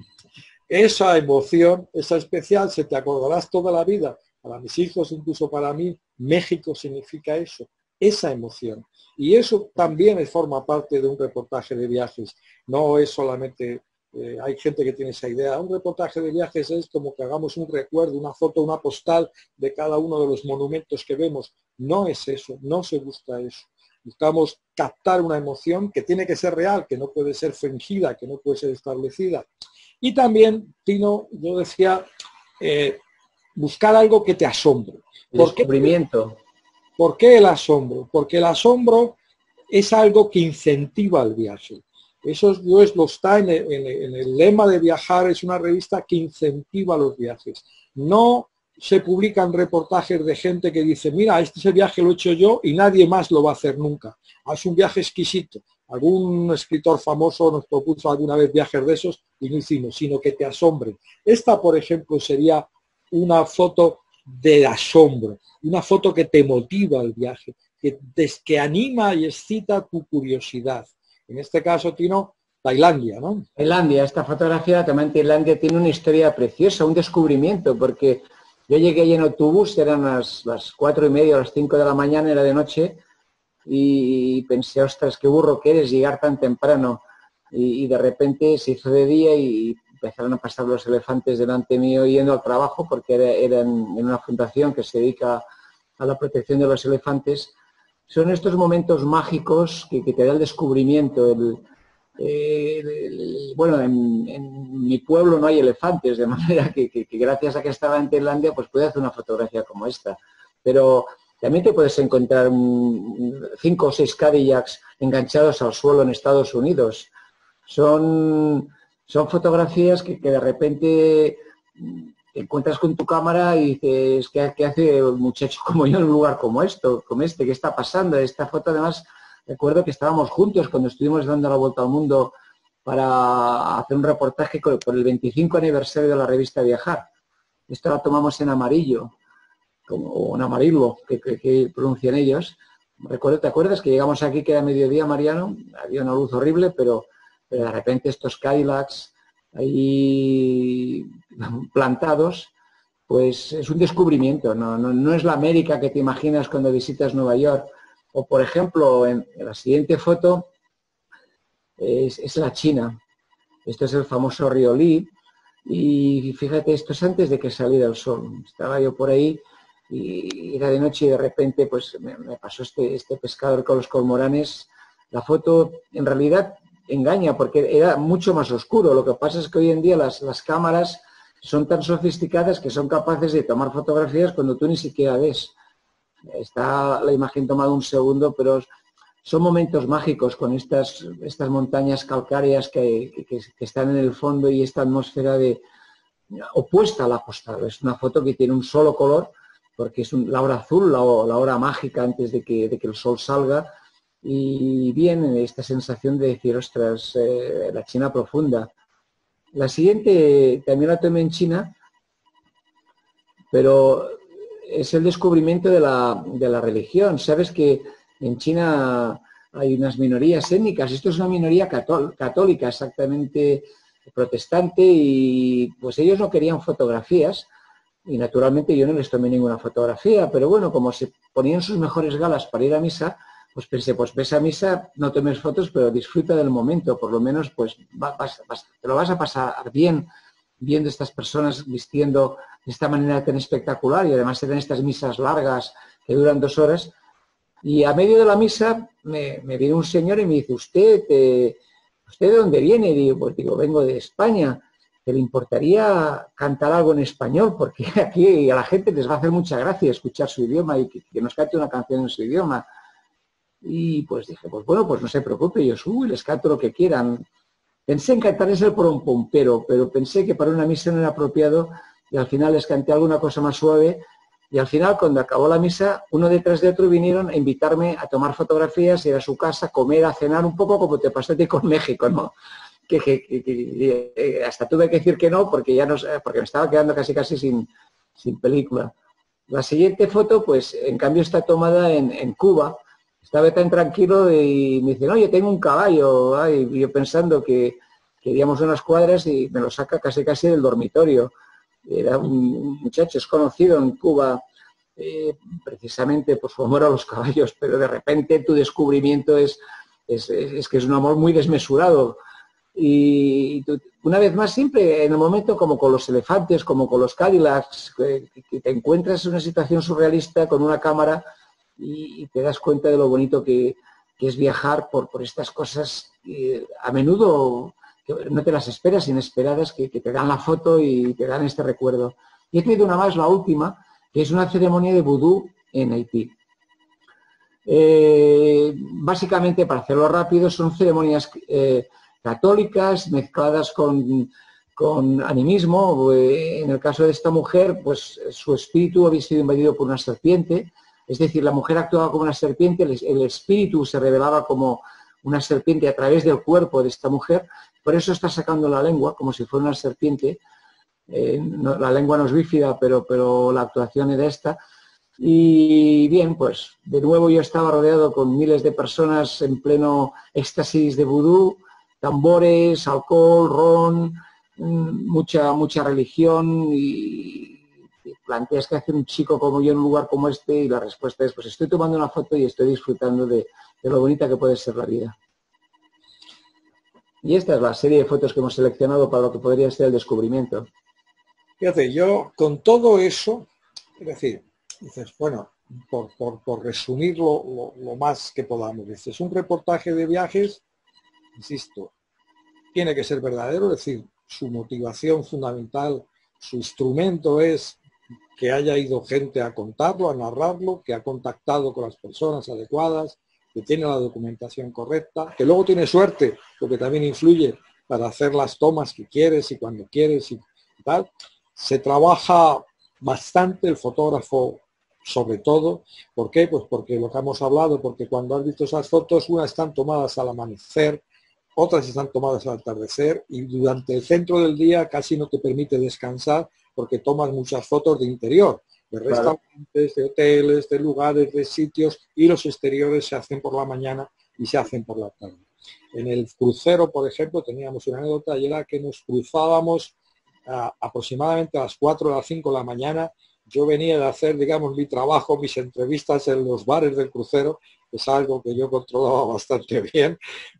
Esa emoción, esa especial, se te acordarás toda la vida. Para mis hijos, incluso para mí, México significa eso, esa emoción. Y eso también forma parte de un reportaje de viajes. No es solamente, eh, hay gente que tiene esa idea. Un reportaje de viajes es como que hagamos un recuerdo, una foto, una postal de cada uno de los monumentos que vemos. No es eso, no se busca eso. Buscamos captar una emoción que tiene que ser real, que no puede ser fingida, que no puede ser establecida. Y también, Tino, yo decía, eh, buscar algo que te asombre. ¿Por descubrimiento. Qué? ¿Por qué el asombro? Porque el asombro es algo que incentiva el viaje. Eso es, lo está en el, en, el, en el lema de Viajar, es una revista que incentiva los viajes. No se publican reportajes de gente que dice, mira, este viaje lo he hecho yo y nadie más lo va a hacer nunca. Es un viaje exquisito. Algún escritor famoso nos propuso alguna vez viajes de esos y no hicimos, sino que te asombren. Esta, por ejemplo, sería una foto de asombro, una foto que te motiva el viaje, que, que anima y excita tu curiosidad. En este caso, Tino, Tailandia, ¿no? Tailandia, esta fotografía también Tailandia tiene una historia preciosa, un descubrimiento, porque yo llegué ahí en autobús, eran las, las cuatro y media, las cinco de la mañana, era de noche, y pensé, ostras, qué burro que eres llegar tan temprano. Y, y de repente se hizo de día y empezaron a pasar los elefantes delante mío yendo al trabajo, porque era, era en, en una fundación que se dedica a la protección de los elefantes. Son estos momentos mágicos que, que te da el descubrimiento. El, eh, el, el, bueno, en, en mi pueblo no hay elefantes, de manera que, que, que gracias a que estaba en Tailandia, pues pude hacer una fotografía como esta. Pero también te puedes encontrar un, cinco o seis Cadillacs enganchados al suelo en Estados Unidos. Son... Son fotografías que, que de repente te encuentras con tu cámara y dices, ¿qué, qué hace un muchacho como yo en un lugar como esto, como este? ¿Qué está pasando? Esta foto además recuerdo que estábamos juntos cuando estuvimos dando la vuelta al mundo para hacer un reportaje por el veinticinco aniversario de la revista Viajar. Esto la tomamos en amarillo, como, o en amarillo, que, que, que pronuncian ellos. Recuerdo, ¿te acuerdas que llegamos aquí que era mediodía, Mariano? Había una luz horrible, pero, pero de repente estos Cadillacs ahí plantados, pues es un descubrimiento, no, no, no es la América que te imaginas cuando visitas Nueva York. O, por ejemplo, en, en la siguiente foto es, es la China. Esto es el famoso río Li. Y fíjate, esto es antes de que saliera el sol. Estaba yo por ahí y era de noche y de repente pues me, me pasó este, este pescador con los cormoranes. La foto en realidad engaña porque era mucho más oscuro. Lo que pasa es que hoy en día las, las cámaras son tan sofisticadas que son capaces de tomar fotografías cuando tú ni siquiera ves. Está la imagen tomada un segundo, pero son momentos mágicos con estas, estas montañas calcáreas que, que, que están en el fondo y esta atmósfera de, opuesta a la postal. Es una foto que tiene un solo color, porque es un, la hora azul, la, la hora mágica antes de que, de que el sol salga, y bien esta sensación de decir, ostras, eh, la China profunda. La siguiente también la tomé en China, pero es el descubrimiento de la, de la religión. Sabes que en China hay unas minorías étnicas. Esto es una minoría católica, exactamente protestante, y pues ellos no querían fotografías y naturalmente yo no les tomé ninguna fotografía, pero bueno, como se ponían sus mejores galas para ir a misa, pues pensé, pues ves a misa, no tomes fotos, pero disfruta del momento, por lo menos pues vas, vas, te lo vas a pasar bien viendo estas personas vistiendo de esta manera tan espectacular, y además se dan estas misas largas que duran dos horas. Y a medio de la misa me, me viene un señor y me dice, ¿usted, eh, ¿usted de dónde viene? Y digo, pues digo, vengo de España. ¿Te le importaría cantar algo en español? Porque aquí a la gente les va a hacer mucha gracia escuchar su idioma y que, que nos cante una canción en su idioma. Y pues dije, pues bueno, pues no se preocupe, yo subo y les canto lo que quieran. Pensé en cantarles el porompompero, pero pensé que para una misa no era apropiado y al final les canté alguna cosa más suave. Y al final, cuando acabó la misa, uno detrás de otro vinieron a invitarme a tomar fotografías, ir a su casa, comer, a cenar, un poco como te pasaste con México, ¿no? Que, que, que, que hasta tuve que decir que no, porque ya no, porque me estaba quedando casi casi sin, sin película. La siguiente foto, pues, en cambio está tomada en, en Cuba. Estaba tan tranquilo y me dicen, oye, tengo un caballo. Ay, y yo pensando que queríamos unas cuadras y me lo saca casi casi del dormitorio. Era un muchacho, es conocido en Cuba eh, precisamente por su amor a los caballos, pero de repente tu descubrimiento es, es, es que es un amor muy desmesurado. Y tú, una vez más, siempre en el momento como con los elefantes, como con los Cadillacs, que, que te encuentras en una situación surrealista con una cámara y, y te das cuenta de lo bonito que, que es viajar por, por estas cosas que a menudo no te las esperas, inesperadas, que, que te dan la foto y te dan este recuerdo. Y he traído una más, la última, que es una ceremonia de vudú en Haití. Eh, básicamente, para hacerlo rápido, son ceremonias eh, católicas mezcladas con, con animismo. Eh, en el caso de esta mujer, pues su espíritu había sido invadido por una serpiente, es decir, la mujer actuaba como una serpiente, el, el espíritu se revelaba como una serpiente a través del cuerpo de esta mujer. Por eso está sacando la lengua, como si fuera una serpiente. Eh, no, la lengua no es bífida, pero, pero la actuación era esta. Y bien, pues de nuevo yo estaba rodeado con miles de personas en pleno éxtasis de vudú, tambores, alcohol, ron, mucha, mucha religión. Y planteas qué hace un chico como yo en un lugar como este, y la respuesta es, pues estoy tomando una foto y estoy disfrutando de, de lo bonita que puede ser la vida. Y esta es la serie de fotos que hemos seleccionado para lo que podría ser el descubrimiento. Fíjate, yo con todo eso, es decir, dices, bueno, por, por, por resumirlo lo, lo más que podamos, dices, un reportaje de viajes, insisto, tiene que ser verdadero, es decir, su motivación fundamental, su instrumento es que haya ido gente a contarlo, a narrarlo, que ha contactado con las personas adecuadas, que tiene la documentación correcta, que luego tiene suerte, lo que también influye para hacer las tomas que quieres y cuando quieres y tal. Se trabaja bastante, el fotógrafo sobre todo. ¿Por qué? Pues porque lo que hemos hablado, porque cuando has visto esas fotos, unas están tomadas al amanecer, otras están tomadas al atardecer y durante el centro del día casi no te permite descansar porque tomas muchas fotos de interior, de restaurantes, de hoteles, de lugares, de sitios, y los exteriores se hacen por la mañana y se hacen por la tarde. En el crucero, por ejemplo, teníamos una anécdota y era que nos cruzábamos a, aproximadamente a las cuatro o las cinco de la mañana. Yo venía de hacer, digamos, mi trabajo, mis entrevistas en los bares del crucero, que es algo que yo controlaba bastante bien.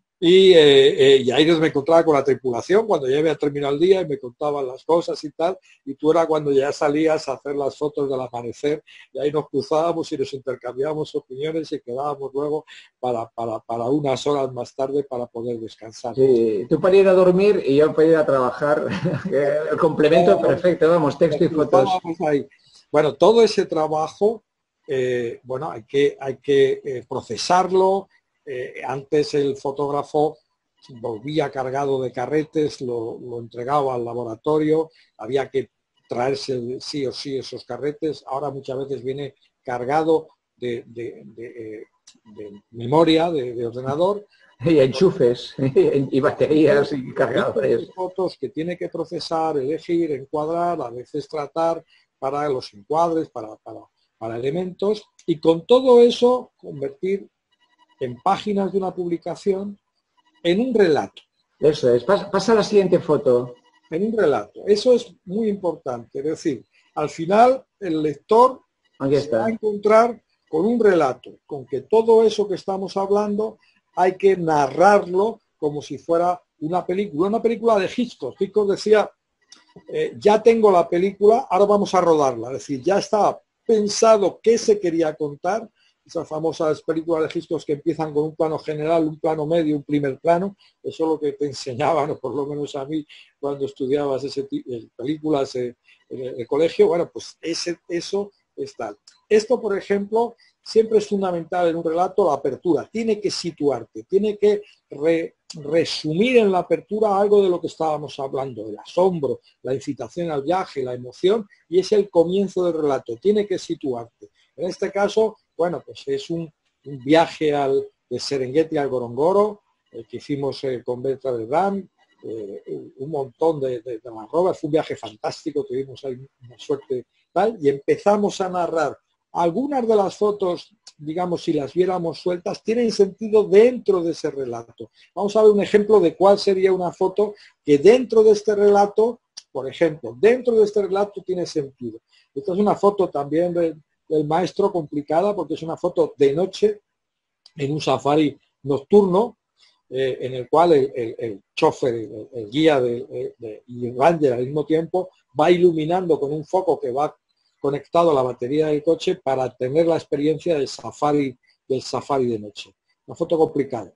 Y, eh, eh, y ahí me encontraba con la tripulación cuando ya había terminado el día y me contaban las cosas y tal, y tú era cuando ya salías a hacer las fotos del amanecer y ahí nos cruzábamos y nos intercambiábamos opiniones y quedábamos luego para, para, para unas horas más tarde para poder descansar. Sí, tú para ir a dormir y yo para ir a trabajar, el complemento perfecto, vamos, texto y fotos. Ahí. Bueno, todo ese trabajo, eh, bueno, hay que, hay que eh, procesarlo. Eh, antes el fotógrafo volvía cargado de carretes, lo, lo entregaba al laboratorio, había que traerse sí o sí esos carretes. Ahora muchas veces viene cargado de, de, de, de, de memoria, de, de ordenador. Y enchufes, y baterías y cargadores. Fotos que tiene que procesar, elegir, encuadrar, a veces tratar para los encuadres, para, para, para elementos, y con todo eso convertir en páginas de una publicación en un relato. Eso es, pasa, pasa a la siguiente foto. En un relato, eso es muy importante, es decir, al final el lector Aquí está. se va a encontrar con un relato, con que todo eso que estamos hablando hay que narrarlo como si fuera una película, una película de Hitchcock. Hitchcock decía, eh, ya tengo la película, ahora vamos a rodarla, es decir, ya está pensado qué se quería contar. Esas famosas películas de Hitchcock que empiezan con un plano general, un plano medio, un primer plano, eso es lo que te enseñaban, o por lo menos a mí, cuando estudiabas ese tipo de películas en el colegio. Bueno, pues ese, eso es tal. Esto, por ejemplo, siempre es fundamental en un relato la apertura, tiene que situarte, tiene que re, resumir en la apertura algo de lo que estábamos hablando, el asombro, la incitación al viaje, la emoción, y es el comienzo del relato, tiene que situarte. En este caso, bueno, pues es un, un viaje al, de Serengeti al Gorongoro, eh, que hicimos eh, con Berta de Ram, eh, un montón de, de, de las robas, fue un viaje fantástico, tuvimos ahí una suerte tal, y empezamos a narrar. Algunas de las fotos, digamos, si las viéramos sueltas, tienen sentido dentro de ese relato. Vamos a ver un ejemplo de cuál sería una foto que dentro de este relato, por ejemplo, dentro de este relato tiene sentido. Esta es una foto también de, del maestro complicada porque es una foto de noche en un safari nocturno eh, en el cual el, el, el chofer, el, el guía de, de, de, y el ranger al mismo tiempo va iluminando con un foco que va conectado a la batería del coche para tener la experiencia del safari, del safari de noche. Una foto complicada.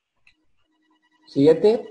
Siguiente.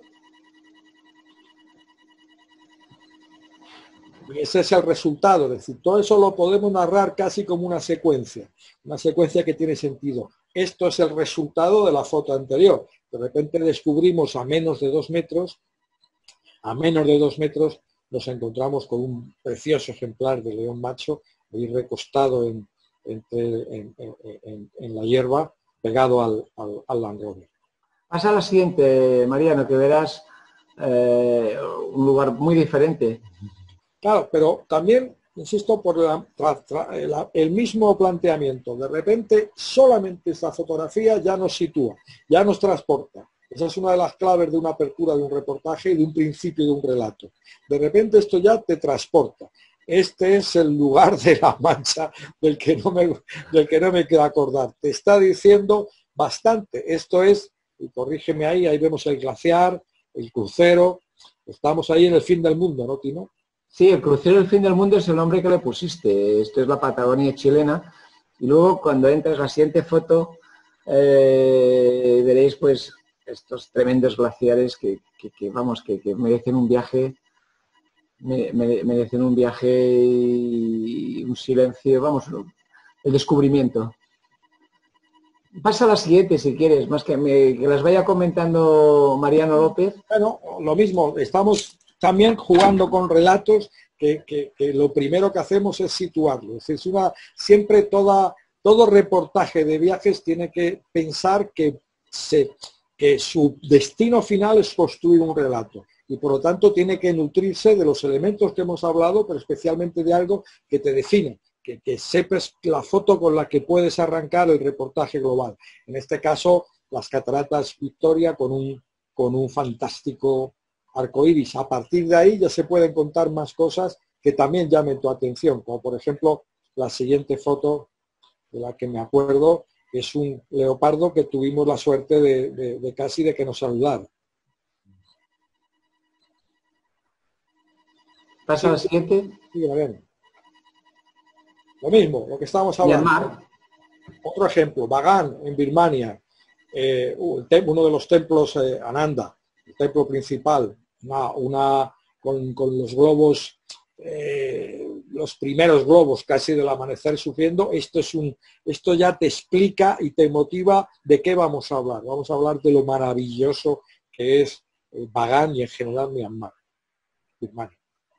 Y ese es el resultado, es decir, todo eso lo podemos narrar casi como una secuencia, una secuencia que tiene sentido. Esto es el resultado de la foto anterior. De repente descubrimos a menos de dos metros, a menos de dos metros, nos encontramos con un precioso ejemplar de león macho, ahí recostado en, entre, en, en, en, en la hierba, pegado al, al, al Land Rover. Pasa a la siguiente, Mariano, que verás eh, un lugar muy diferente. Claro, pero también, insisto, por la, tra, tra, la, el mismo planteamiento. De repente, solamente esta fotografía ya nos sitúa, ya nos transporta. Esa es una de las claves de una apertura de un reportaje y de un principio de un relato. De repente esto ya te transporta. Este es el lugar de la Mancha del que no me, del que no me queda acordar. Te está diciendo bastante. Esto es, y corrígeme ahí, ahí vemos el glaciar, el crucero. Estamos ahí en el fin del mundo, ¿no, Tino? Sí, el crucero del fin del mundo es el nombre que le pusiste. Esto es la Patagonia chilena. Y luego cuando entras la siguiente foto, eh, veréis pues estos tremendos glaciares que, que, que vamos, que, que merecen un viaje, me, me, merecen un viaje y un silencio, vamos, el descubrimiento. Pasa a la siguiente si quieres, más que, me, que las vaya comentando Mariano López. Bueno, lo mismo, estamos también jugando con relatos que, que, que lo primero que hacemos es situarlo. Es decir, es una, siempre toda, todo reportaje de viajes tiene que pensar que, se, que su destino final es construir un relato. Y por lo tanto tiene que nutrirse de los elementos que hemos hablado, pero especialmente de algo que te define, que, que sepas la foto con la que puedes arrancar el reportaje global. En este caso, las cataratas Victoria con un, con un fantástico arco iris. A partir de ahí ya se pueden contar más cosas que también llamen tu atención, como por ejemplo la siguiente foto de la que me acuerdo, es un leopardo que tuvimos la suerte de, de, de casi de que nos saludara. ¿Pasa a la siguiente? Sí, a ver. Lo mismo, lo que estábamos hablando. Myanmar. Otro ejemplo, Bagan, en Birmania, eh, uno de los templos eh, Ananda, el templo principal, una, una con, con los globos, eh, los primeros globos casi del amanecer sufriendo. Esto, es un, esto ya te explica y te motiva de qué vamos a hablar. Vamos a hablar de lo maravilloso que es eh, Bagan y en general Myanmar, Birmania.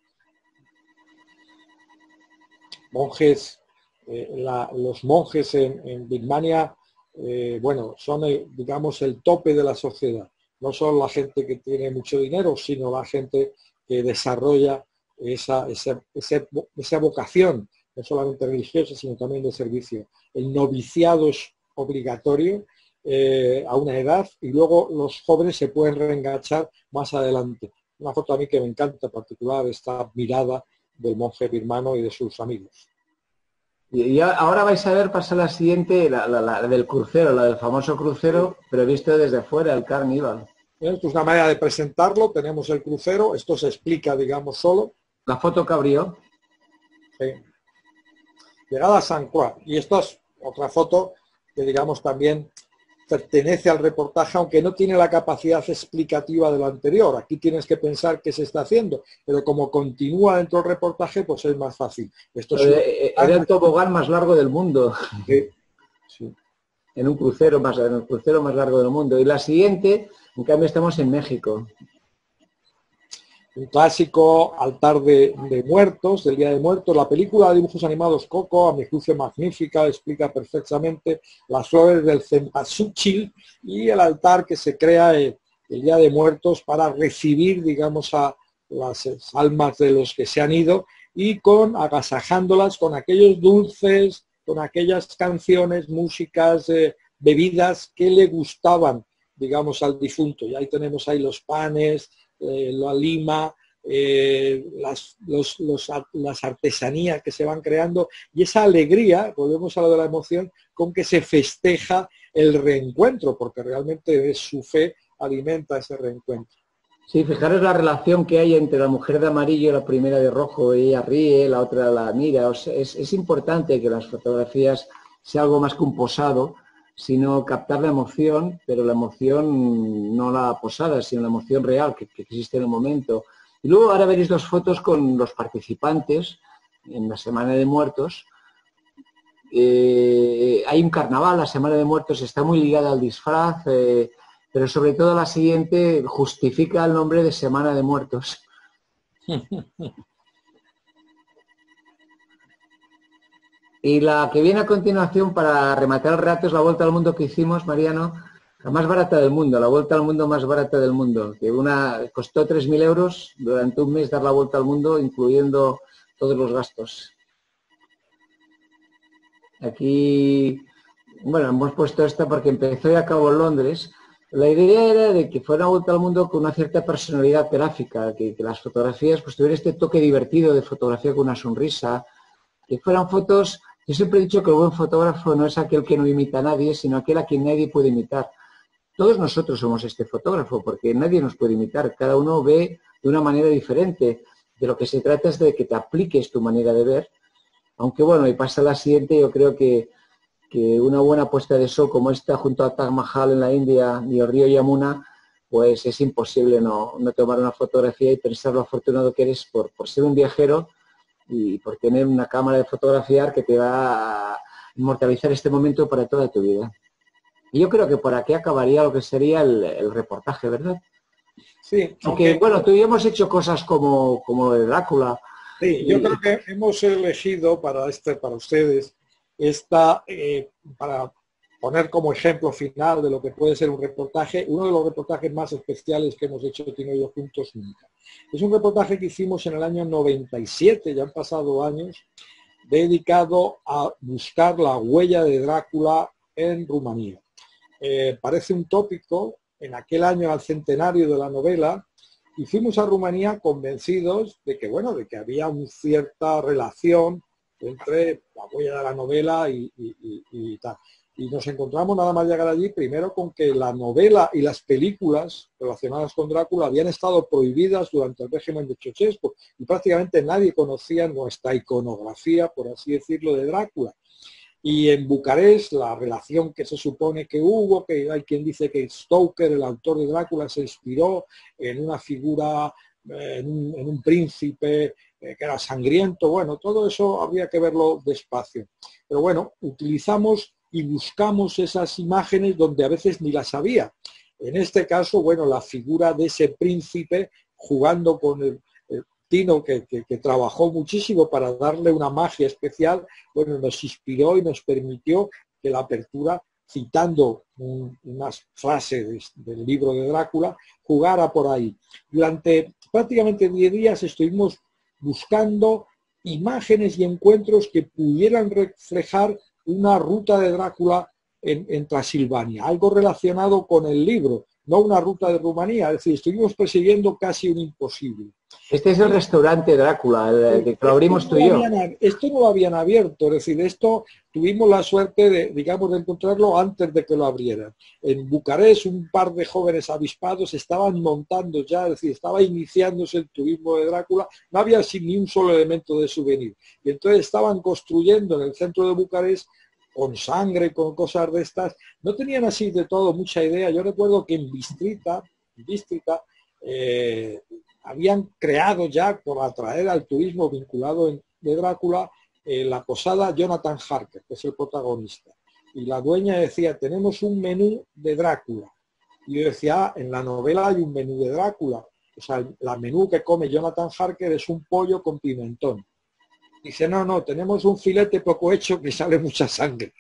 Monjes, eh, la, los monjes en, en Birmania, eh, bueno, son, el, digamos, el tope de la sociedad. No son la gente que tiene mucho dinero, sino la gente que desarrolla esa, esa, esa, esa vocación, no solamente religiosa, sino también de servicio. El noviciado es obligatorio eh, a una edad y luego los jóvenes se pueden reenganchar más adelante. Una foto a mí que me encanta en particular, esta mirada del monje birmano y de sus amigos. Y ahora vais a ver, pasa la siguiente, la, la, la del crucero, la del famoso crucero, pero visto desde fuera, el Carnival. Esto es una manera de presentarlo, tenemos el crucero, esto se explica, digamos, solo. La foto que abrió. Sí. Llegada a San Juan, y esta es otra foto que, digamos, también pertenece al reportaje, aunque no tiene la capacidad explicativa de lo anterior. Aquí tienes que pensar qué se está haciendo, pero como continúa dentro del reportaje, pues es más fácil. Esto es un... Era el tobogán más largo del mundo. Sí. Sí. En un crucero más, en el crucero más largo del mundo. Y la siguiente, en cambio, estamos en México. Un clásico altar de, de muertos, del Día de Muertos. La película de dibujos animados Coco, a mi juicio magnífica, explica perfectamente las flores del cempasúchil y el altar que se crea el, el Día de Muertos para recibir, digamos, a las almas de los que se han ido y con agasajándolas con aquellos dulces, con aquellas canciones, músicas, eh, bebidas que le gustaban, digamos, al difunto. Y ahí tenemos ahí los panes, Eh, la lima, eh, las, los, los, las artesanías que se van creando y esa alegría, volvemos a lo de la emoción, con que se festeja el reencuentro, porque realmente su fe alimenta ese reencuentro. Sí, fijaros la relación que hay entre la mujer de amarillo y la primera de rojo, ella ríe, la otra la mira. O sea, es, es importante que las fotografías sea algo más que un posado, sino captar la emoción, pero la emoción no la posada, sino la emoción real que, que existe en el momento. Y luego ahora veréis dos fotos con los participantes en la Semana de Muertos. Eh, hay un carnaval, la Semana de Muertos está muy ligada al disfraz, eh, pero sobre todo la siguiente justifica el nombre de Semana de Muertos. Y la que viene a continuación para rematar el rato es la vuelta al mundo que hicimos, Mariano, la más barata del mundo, la vuelta al mundo más barata del mundo, que una costó tres mil euros durante un mes dar la vuelta al mundo, incluyendo todos los gastos. Aquí, bueno, hemos puesto esta porque empezó y acabó en Londres. La idea era de que fuera una vuelta al mundo con una cierta personalidad gráfica, que, que las fotografías pues tuvieran este toque divertido de fotografía con una sonrisa, que fueran fotos. Yo siempre he dicho que el buen fotógrafo no es aquel que no imita a nadie, sino aquel a quien nadie puede imitar. Todos nosotros somos este fotógrafo, porque nadie nos puede imitar. Cada uno ve de una manera diferente. De lo que se trata es de que te apliques tu manera de ver. Aunque bueno, y pasa la siguiente, yo creo que, que una buena puesta de sol como esta junto a Taj Mahal en la India y el río Yamuna, pues es imposible no, no tomar una fotografía y pensar lo afortunado que eres por, por ser un viajero y por tener una cámara de fotografiar que te va a inmortalizar este momento para toda tu vida. Y yo creo que por aquí acabaría lo que sería el, el reportaje, ¿verdad? Sí. Aunque, okay. Bueno, tú y yo hemos hecho cosas como, como lo de Drácula, Sí, yo creo que hemos elegido para este, para ustedes, esta, eh, para poner como ejemplo final de lo que puede ser un reportaje, uno de los reportajes más especiales que hemos hecho Tino y yo juntos nunca. Es un reportaje que hicimos en el año noventa y siete, ya han pasado años, dedicado a buscar la huella de Drácula en Rumanía. Eh, parece un tópico, en aquel año al centenario de la novela, y fuimos a Rumanía convencidos de que, bueno, de que había una cierta relación entre la huella de la novela y, y, y, y tal. Y nos encontramos nada más llegar allí, primero con que la novela y las películas relacionadas con Drácula habían estado prohibidas durante el régimen de Ceausescu y prácticamente nadie conocía nuestra iconografía, por así decirlo, de Drácula. Y en Bucarest, la relación que se supone que hubo, que hay quien dice que Stoker, el autor de Drácula, se inspiró en una figura, en un, en un príncipe eh, que era sangriento. Bueno, todo eso habría que verlo despacio. Pero bueno, utilizamos y buscamos esas imágenes donde a veces ni las había. En este caso, bueno, la figura de ese príncipe jugando con el, el Tino, que, que, que trabajó muchísimo para darle una magia especial, bueno, nos inspiró y nos permitió que la apertura, citando un, unas frases del libro de Drácula, jugara por ahí. Durante prácticamente diez días estuvimos buscando imágenes y encuentros que pudieran reflejar una ruta de Drácula en, en Transilvania, algo relacionado con el libro, no una ruta de Rumanía. Es decir, estuvimos persiguiendo casi un imposible. Este es el restaurante Drácula, el que lo abrimos tú y yo. Habían, esto no lo habían abierto, es decir, esto tuvimos la suerte de, digamos, de encontrarlo antes de que lo abrieran. En Bucarest un par de jóvenes avispados estaban montando ya, es decir, estaba iniciándose el turismo de Drácula, no había sin ni un solo elemento de souvenir. Y entonces estaban construyendo en el centro de Bucarest con sangre, con cosas de estas. No tenían así de todo mucha idea. Yo recuerdo que en Bistrita, Bistrita eh, habían creado ya, por atraer al turismo vinculado en, de Drácula, eh, la posada Jonathan Harker, que es el protagonista. Y la dueña decía, tenemos un menú de Drácula. Y yo decía, ah, en la novela hay un menú de Drácula. O sea, el, el menú que come Jonathan Harker es un pollo con pimentón. Dice, no, no, tenemos un filete poco hecho que sale mucha sangre.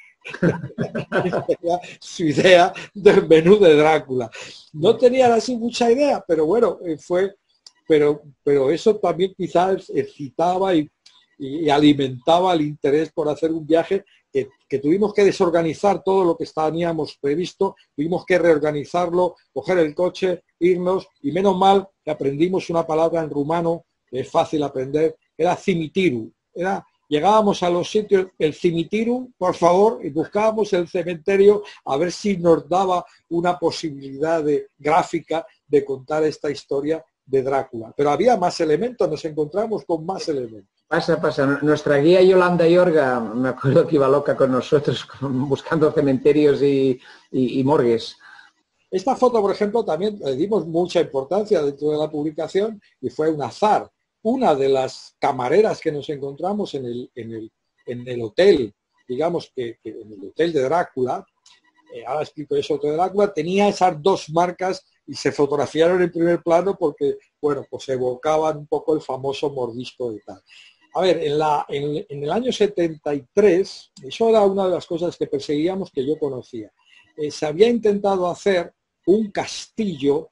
Su idea del menú de Drácula. No tenían así mucha idea, pero bueno, fue, pero, pero eso también quizás excitaba y, y alimentaba el interés por hacer un viaje que, que tuvimos que desorganizar todo lo que teníamos previsto, tuvimos que reorganizarlo, coger el coche, irnos, y menos mal que aprendimos una palabra en rumano, que es fácil aprender, era cimitiru. Era, llegábamos a los sitios, el cimitiru, por favor, y buscábamos el cementerio a ver si nos daba una posibilidad de, gráfica de contar esta historia de Drácula. Pero había más elementos, nos encontramos con más elementos. Pasa, pasa. Nuestra guía Yolanda Yorga, me acuerdo que iba loca con nosotros buscando cementerios y, y, y morgues. Esta foto, por ejemplo, también le dimos mucha importancia dentro de la publicación y fue un azar. Una de las camareras que nos encontramos en el, en el, en el hotel, digamos que, que en el hotel de Drácula, eh, ahora explico eso, de Drácula, tenía esas dos marcas y se fotografiaron en primer plano porque, bueno, pues evocaban un poco el famoso mordisco y tal. A ver, en, la, en, en el año setenta y tres, eso era una de las cosas que perseguíamos que yo conocía, eh, se había intentado hacer un castillo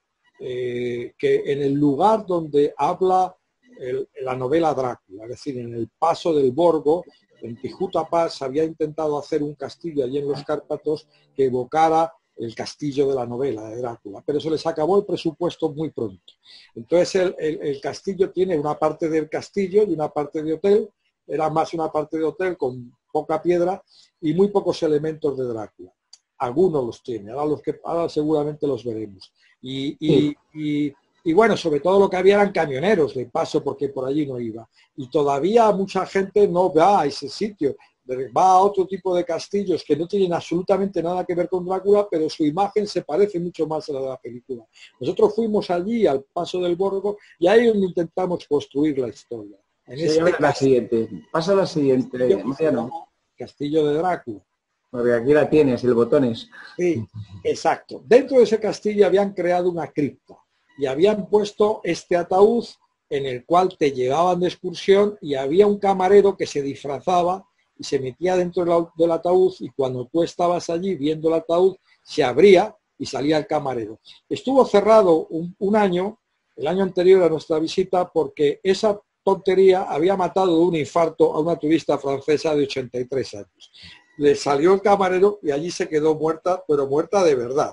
eh, que en el lugar donde habla El, la novela Drácula, es decir, en el paso del Borgo, en Tijuta Paz, se había intentado hacer un castillo allí en los Cárpatos que evocara el castillo de la novela de Drácula, pero se les acabó el presupuesto muy pronto. Entonces el, el, el castillo tiene una parte del castillo y una parte de hotel, era más una parte de hotel con poca piedra y muy pocos elementos de Drácula. Algunos los tiene, ahora, los que, ahora seguramente los veremos. Y, y, y Y bueno, sobre todo lo que había eran camioneros de paso porque por allí no iba. Y todavía mucha gente no va a ese sitio, va a otro tipo de castillos que no tienen absolutamente nada que ver con Drácula, pero su imagen se parece mucho más a la de la película. Nosotros fuimos allí al paso del Borgo y ahí donde intentamos construir la historia. En sí, este la castillo, siguiente. Pasa la siguiente, Mariano. Castillo de Drácula. Porque aquí la tienes, el botones. Sí, exacto. Dentro de ese castillo habían creado una cripta. Y habían puesto este ataúd en el cual te llevaban de excursión y había un camarero que se disfrazaba y se metía dentro del, del ataúd, y cuando tú estabas allí viendo el ataúd, se abría y salía el camarero. Estuvo cerrado un, un año, el año anterior a nuestra visita, porque esa tontería había matado de un infarto a una turista francesa de ochenta y tres años. Le salió el camarero y allí se quedó muerta, pero muerta de verdad.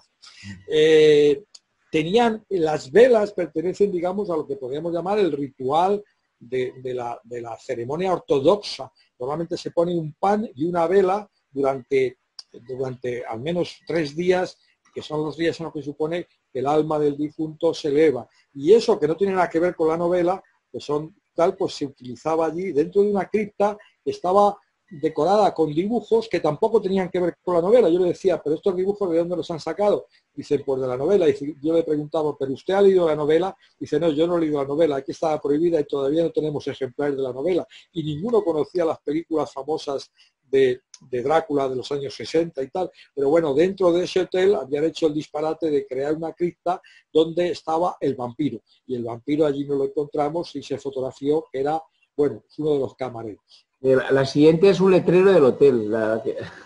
Eh, tenían, las velas pertenecen, digamos, a lo que podríamos llamar el ritual de, de, la, de la ceremonia ortodoxa. Normalmente se pone un pan y una vela durante, durante al menos tres días, que son los días en los que supone que el alma del difunto se eleva. Y eso, que no tiene nada que ver con la novela, que son tal, pues se utilizaba allí dentro de una cripta que estaba decorada con dibujos que tampoco tenían que ver con la novela. Yo le decía, pero estos dibujos, ¿de dónde los han sacado? Dice, pues de la novela. Y yo le preguntaba, ¿pero usted ha leído la novela? Dice, no, yo no he leído la novela, aquí estaba prohibida y todavía no tenemos ejemplares de la novela. Y ninguno conocía las películas famosas de, de Drácula de los años sesenta y tal. Pero bueno, dentro de ese hotel habían hecho el disparate de crear una cripta donde estaba el vampiro. Y el vampiro allí no lo encontramos y se fotografió, que era, bueno, uno de los camareros. La, la siguiente es un letrero del hotel, la,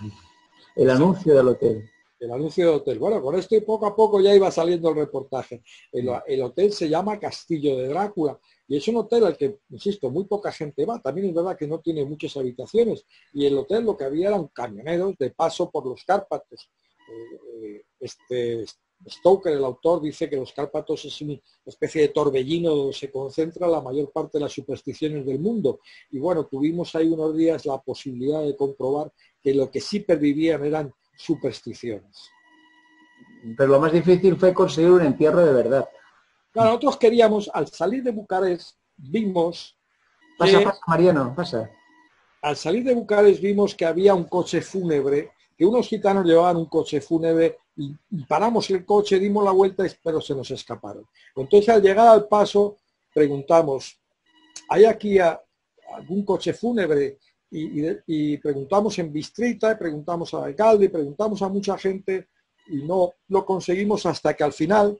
el anuncio del hotel. El anuncio del hotel. Bueno, con esto y poco a poco ya iba saliendo el reportaje. El, el hotel se llama Castillo de Drácula y es un hotel al que, insisto, muy poca gente va. También es verdad que no tiene muchas habitaciones y el hotel lo que había eran camioneros de paso por los Cárpatos. Eh, este Stoker, el autor, dice que los Cárpatos es una especie de torbellino donde se concentra la mayor parte de las supersticiones del mundo. Y bueno, tuvimos ahí unos días la posibilidad de comprobar que lo que sí pervivían eran supersticiones. Pero lo más difícil fue conseguir un entierro de verdad. Claro, nosotros queríamos, al salir de Bucarest, vimos... Pasa, que, pasa, Mariano, pasa. Al salir de Bucarest vimos que había un coche fúnebre, que unos gitanos llevaban un coche fúnebre y paramos el coche, dimos la vuelta, pero se nos escaparon. Entonces, al llegar al paso, preguntamos, ¿hay aquí a, algún coche fúnebre? Y, y, y preguntamos en Bistrita, preguntamos al alcalde, preguntamos a mucha gente y no lo conseguimos hasta que al final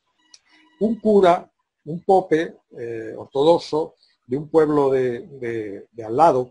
un cura, un pope eh, ortodoxo de un pueblo de, de, de al lado,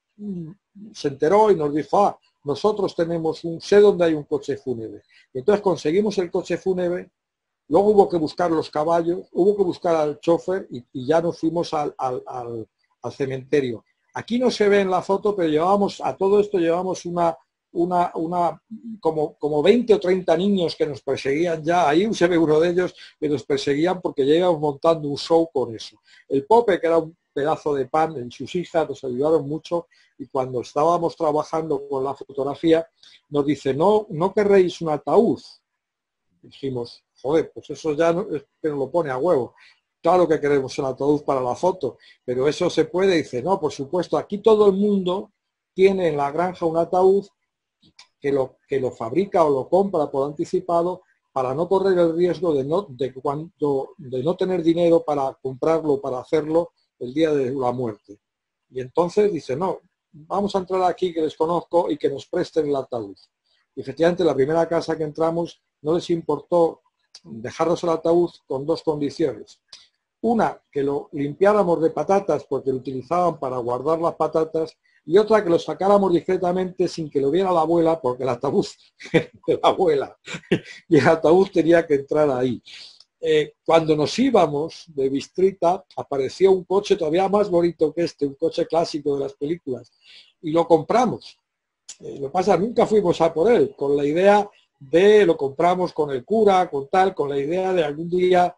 se enteró y nos dijo, ah, nosotros tenemos un, sé dónde hay un coche fúnebre. Y entonces conseguimos el coche fúnebre, luego hubo que buscar los caballos, hubo que buscar al chofer y, y ya nos fuimos al, al, al, al cementerio. Aquí no se ve en la foto, pero llevábamos, a todo esto llevamos una, una, una como, como veinte o treinta niños que nos perseguían ya. Ahí se ve uno de ellos que nos perseguían porque ya íbamos montando un show con eso. El pope, que era un pedazo de pan, en sus hijas nos ayudaron mucho y cuando estábamos trabajando con la fotografía nos dice, no, no querréis un ataúd. Dijimos, joder, pues eso ya no, es que nos lo pone a huevo. Claro que queremos un ataúd para la foto, pero eso se puede. Dice, no, por supuesto, aquí todo el mundo tiene en la granja un ataúd que lo, que lo fabrica o lo compra por anticipado para no correr el riesgo de no, de, cuando, de no tener dinero para comprarlo, para hacerlo el día de la muerte. Y entonces dice, no, vamos a entrar aquí que les conozco y que nos presten el ataúd. Y efectivamente, la primera casa que entramos no les importó dejarnos el ataúd con dos condiciones. Una, que lo limpiáramos de patatas porque lo utilizaban para guardar las patatas, y otra, que lo sacáramos discretamente sin que lo viera la abuela, porque el ataúd era de la abuela y el ataúd tenía que entrar ahí. Eh, cuando nos íbamos de Bistrita, apareció un coche todavía más bonito que este, un coche clásico de las películas, y lo compramos. Eh, lo que pasa, nunca fuimos a por él, con la idea de, lo compramos con el cura, con tal, con la idea de algún día,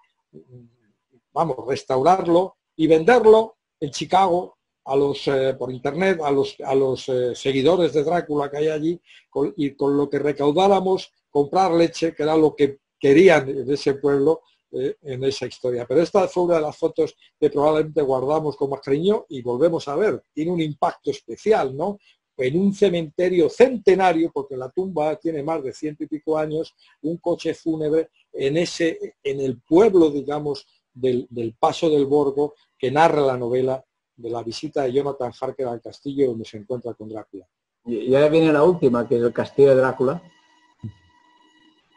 vamos, restaurarlo y venderlo en Chicago a los, eh, por internet, a los, a los eh, seguidores de Drácula que hay allí, con, y con lo que recaudáramos, comprar leche, que era lo que querían en ese pueblo, eh, en esa historia. Pero esta fue una de las fotos que probablemente guardamos con más cariño y volvemos a ver. Tiene un impacto especial, ¿no? En un cementerio centenario, porque la tumba tiene más de ciento y pico años, un coche fúnebre en, ese, en el pueblo, digamos, del, del Paso del Borgo, que narra la novela de la visita de Jonathan Harker al castillo donde se encuentra con Drácula. Y ahora viene la última, que es el castillo de Drácula.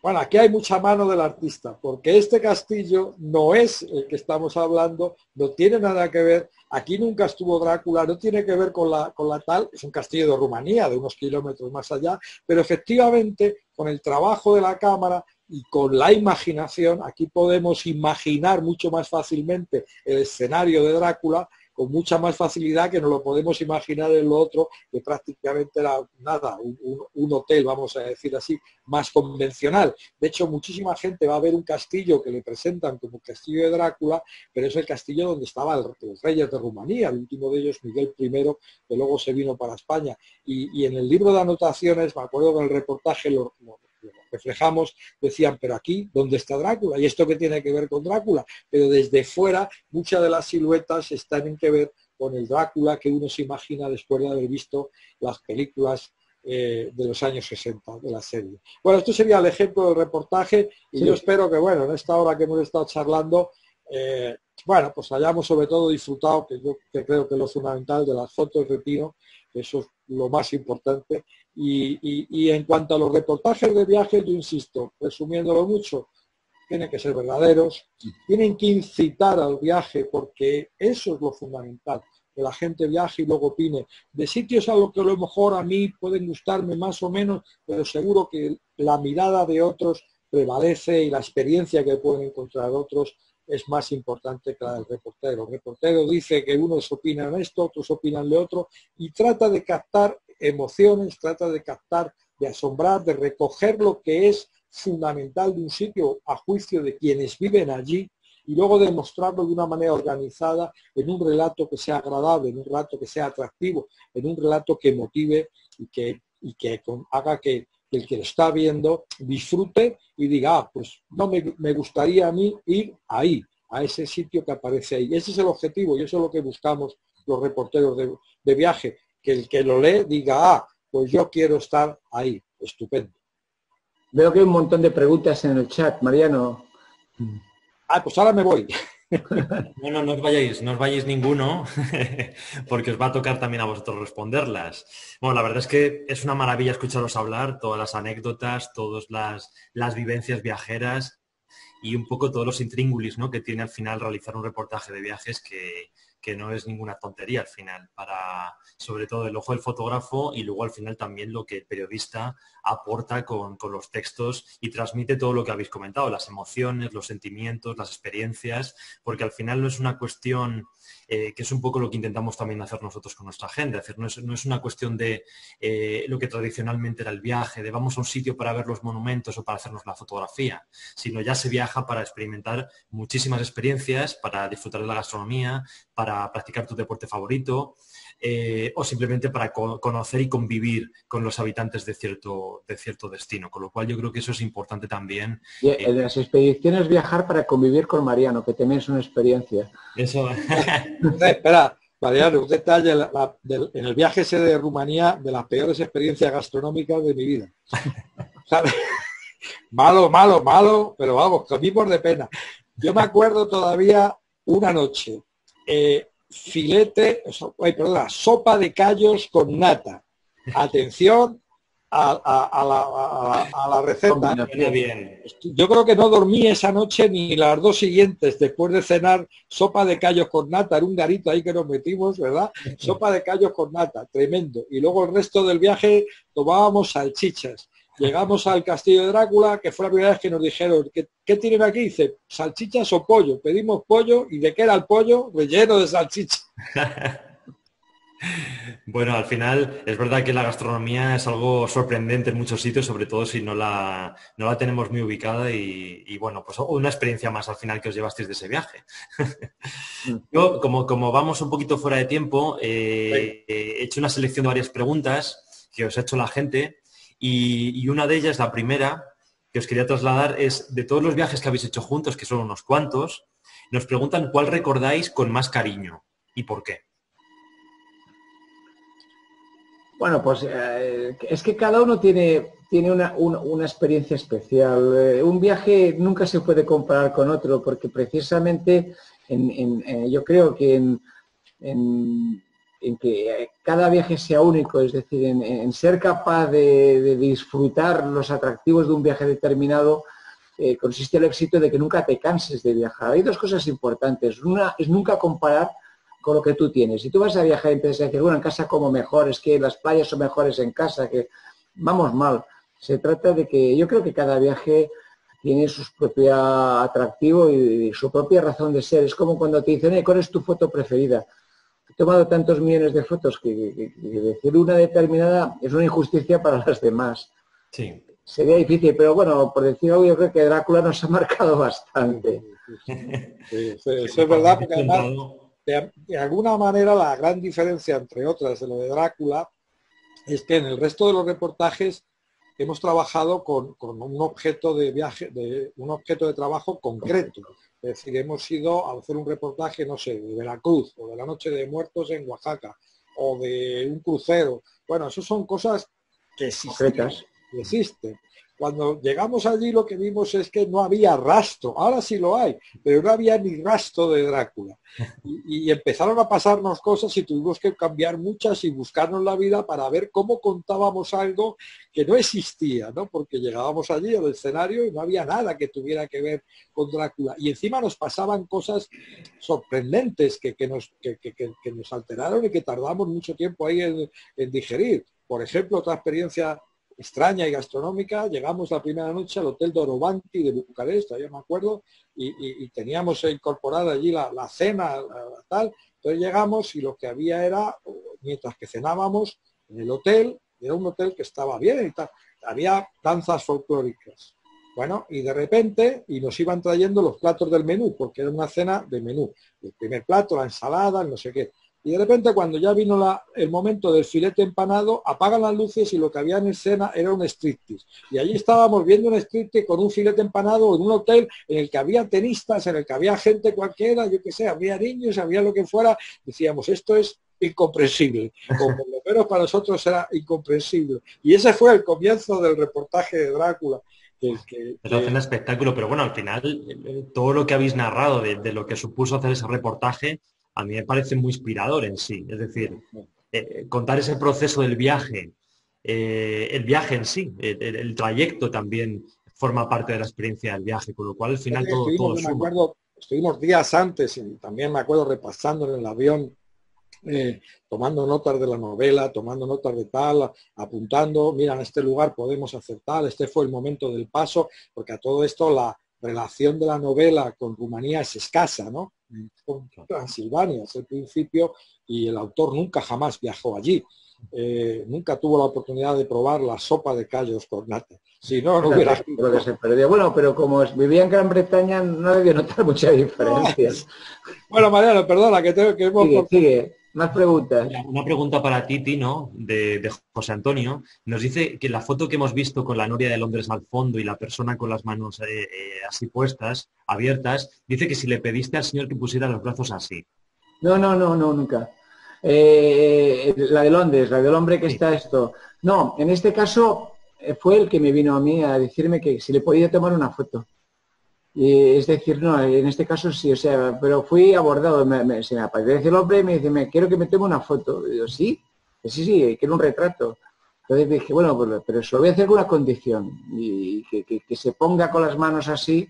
Bueno, aquí hay mucha mano del artista, porque este castillo no es el que estamos hablando, no tiene nada que ver, aquí nunca estuvo Drácula, no tiene que ver con la, con la tal, es un castillo de Rumanía, de unos kilómetros más allá, pero efectivamente con el trabajo de la cámara y con la imaginación, aquí podemos imaginar mucho más fácilmente el escenario de Drácula, con mucha más facilidad que nos lo podemos imaginar en lo otro, que prácticamente era nada, un, un, un hotel, vamos a decir así, más convencional. De hecho, muchísima gente va a ver un castillo que le presentan como castillo de Drácula, pero es el castillo donde estaban los reyes de Rumanía, el último de ellos, Miguel primero, que luego se vino para España. Y, y en el libro de anotaciones, me acuerdo que en el reportaje lo, lo reflejamos, decían, pero aquí, ¿dónde está Drácula? ¿Y esto qué tiene que ver con Drácula? Pero desde fuera, muchas de las siluetas están en que ver con el Drácula que uno se imagina después de haber visto las películas eh, de los años sesenta de la serie. Bueno, esto sería el ejemplo del reportaje y sí. Yo espero que, bueno, en esta hora que hemos estado charlando, eh, bueno, pues hayamos sobre todo disfrutado, que yo que creo que es lo fundamental, de las fotos de Tino, eso es lo más importante. Y, y, y en cuanto a los reportajes de viajes, yo insisto, resumiéndolo mucho, tienen que ser verdaderos, tienen que incitar al viaje, porque eso es lo fundamental, que la gente viaje y luego opine de sitios a los que a lo mejor a mí pueden gustarme más o menos, pero seguro que la mirada de otros prevalece y la experiencia que pueden encontrar otros es más importante que la del reportero. El reportero dice que unos opinan esto, otros opinan de otro, y trata de captar emociones, trata de captar, de asombrar, de recoger lo que es fundamental de un sitio a juicio de quienes viven allí y luego demostrarlo de una manera organizada en un relato que sea agradable, en un relato que sea atractivo, en un relato que motive y que, y que haga que el que lo está viendo disfrute y diga, ah, pues no me, me gustaría a mí ir ahí, a ese sitio que aparece ahí. Ese es el objetivo y eso es lo que buscamos los reporteros de, de viaje, que el que lo lee diga, ah, pues yo quiero estar ahí. Estupendo. Veo que hay un montón de preguntas en el chat, Mariano. Ah, pues ahora me voy. No, no, no os vayáis, no os vayáis ninguno, porque os va a tocar también a vosotros responderlas. Bueno, la verdad es que es una maravilla escucharos hablar, todas las anécdotas, todas las, las vivencias viajeras y un poco todos los intríngulis, ¿no?, que tiene al final realizar un reportaje de viajes que, que no es ninguna tontería al final, para sobre todo el ojo del fotógrafo y luego al final también lo que el periodista aporta con, con los textos y transmite todo lo que habéis comentado, las emociones, los sentimientos, las experiencias, porque al final no es una cuestión, eh, que es un poco lo que intentamos también hacer nosotros con nuestra agenda, es decir, no es, no es una cuestión de eh, lo que tradicionalmente era el viaje, de vamos a un sitio para ver los monumentos o para hacernos la fotografía, sino ya se viaja para experimentar muchísimas experiencias, para disfrutar de la gastronomía, para practicar tu deporte favorito, eh, o simplemente para co conocer y convivir con los habitantes de cierto, de cierto destino, con lo cual yo creo que eso es importante también. Y en las expediciones viajar para convivir con Mariano, que también es una experiencia. Eso. Espera, Mariano, un detalle la, la, del, en el viaje ese de Rumanía, de las peores experiencias gastronómicas de mi vida. ¿Sabes? Malo, malo, malo, pero vamos, comimos de pena. Yo me acuerdo todavía una noche, eh, filete, ay, perdona, sopa de callos con nata. Atención a, a, a, la, a, a la receta. Bien. Yo creo que no dormí esa noche ni las dos siguientes después de cenar sopa de callos con nata. Era un garito ahí que nos metimos, ¿verdad? Sopa de callos con nata, tremendo. Y luego el resto del viaje tomábamos salchichas. Llegamos al castillo de Drácula, que fue la primera vez que nos dijeron, ¿qué, qué tienen aquí? Dice, salchichas o pollo. Pedimos pollo, ¿y de qué era el pollo? Relleno de salchicha. Bueno, al final es verdad que la gastronomía es algo sorprendente en muchos sitios, sobre todo si no la, no la tenemos muy ubicada y, y bueno, pues una experiencia más al final que os llevasteis de ese viaje. Yo, como, como vamos un poquito fuera de tiempo, eh, he hecho una selección de varias preguntas que os ha hecho la gente. Y, y una de ellas, la primera, que os quería trasladar, es de todos los viajes que habéis hecho juntos, que son unos cuantos, nos preguntan cuál recordáis con más cariño y por qué. Bueno, pues eh, es que cada uno tiene, tiene una, una, una experiencia especial. Eh, un viaje nunca se puede comparar con otro, porque precisamente en, en, eh, yo creo que en, en en que cada viaje sea único, es decir, en, en ser capaz de, de disfrutar los atractivos de un viaje determinado, eh, consiste el éxito de que nunca te canses de viajar. Hay dos cosas importantes. Una es nunca comparar con lo que tú tienes. Si tú vas a viajar y empiezas a decir, bueno, en casa como mejor, es que las playas son mejores en casa, que vamos mal. Se trata de que yo creo que cada viaje tiene su propio atractivo y su propia razón de ser. Es como cuando te dicen, ¿cuál es tu foto preferida? He tomado tantos millones de fotos que, que, que decir una determinada es una injusticia para las demás. Sí. Sería difícil, pero bueno, por decir algo, yo creo que Drácula nos ha marcado bastante. Sí, sí, sí, eso es verdad, porque además, de, de alguna manera, la gran diferencia, entre otras, de lo de Drácula, es que en el resto de los reportajes hemos trabajado con, con un objeto de viaje, de un objeto de trabajo concreto. Es decir, hemos ido a hacer un reportaje, no sé, de Veracruz, o de la Noche de Muertos en Oaxaca, o de un crucero. Bueno, eso son cosas que existen. Que existen. Cuando llegamos allí lo que vimos es que no había rastro, ahora sí lo hay, pero no había ni rastro de Drácula. Y, y empezaron a pasarnos cosas y tuvimos que cambiar muchas y buscarnos la vida para ver cómo contábamos algo que no existía, ¿no? Porque llegábamos allí al escenario y no había nada que tuviera que ver con Drácula. Y encima nos pasaban cosas sorprendentes que, que, nos, que, que, que nos alteraron y que tardamos mucho tiempo ahí en, en digerir. Por ejemplo, otra experiencia extraña y gastronómica, llegamos la primera noche al Hotel Dorobanti de Bucarest, todavía me acuerdo, y, y, y teníamos incorporada allí la, la cena, la, la, tal, entonces llegamos y lo que había era, mientras que cenábamos en el hotel, era un hotel que estaba bien y tal, había danzas folclóricas, bueno, y de repente, y nos iban trayendo los platos del menú, porque era una cena de menú, el primer plato, la ensalada, el no sé qué. Y de repente, cuando ya vino la, el momento del filete empanado, apagan las luces y lo que había en escena era un striptease. Y allí estábamos viendo un striptease con un filete empanado en un hotel en el que había tenistas, en el que había gente cualquiera, yo qué sé, había niños, había lo que fuera. Decíamos, esto es incomprensible. Como por lo menos para nosotros era incomprensible. Y ese fue el comienzo del reportaje de Drácula. Que, que, Eso hace un espectáculo, pero bueno, al final, todo lo que habéis narrado de, de lo que supuso hacer ese reportaje, a mí me parece muy inspirador en sí. Es decir, eh, contar ese proceso del viaje, eh, el viaje en sí, el, el trayecto también forma parte de la experiencia del viaje, con lo cual al final todo, estuvimos, todo me suma. acuerdo, estuvimos días antes y también me acuerdo repasando en el avión, eh, tomando notas de la novela, tomando notas de tal, apuntando, mira, en este lugar podemos hacer tal, este fue el momento del paso, porque a todo esto la relación de la novela con Rumanía es escasa, ¿no? Con Transilvania es el principio y el autor nunca jamás viajó allí. Eh, nunca tuvo la oportunidad de probar la sopa de callos con nata. Si no, no hubiera... Creo que se perdió. Bueno, pero como vivía en Gran Bretaña no debió notar mucha diferencia. Bueno, Mariano, perdona, que tengo que... Sigue, sigue. Más preguntas. Una pregunta para ti, Tino, de, de José Antonio. Nos dice que la foto que hemos visto con la noria de Londres al fondo y la persona con las manos eh, eh, así puestas, abiertas, dice que si le pediste al señor que pusiera los brazos así. No, no, no, no, nunca. Eh, la de Londres, la del hombre que sí. Está esto. No, en este caso fue el que me vino a mí a decirme que si le podía tomar una foto. Y es decir, no, en este caso sí, o sea, pero fui abordado, me, me, se me aparece el hombre y me dice, me, quiero que me tome una foto. Y yo, sí, sí, sí, quiero un retrato. Entonces dije, bueno, pues, pero eso lo voy a hacer con una condición, y que, que, que se ponga con las manos así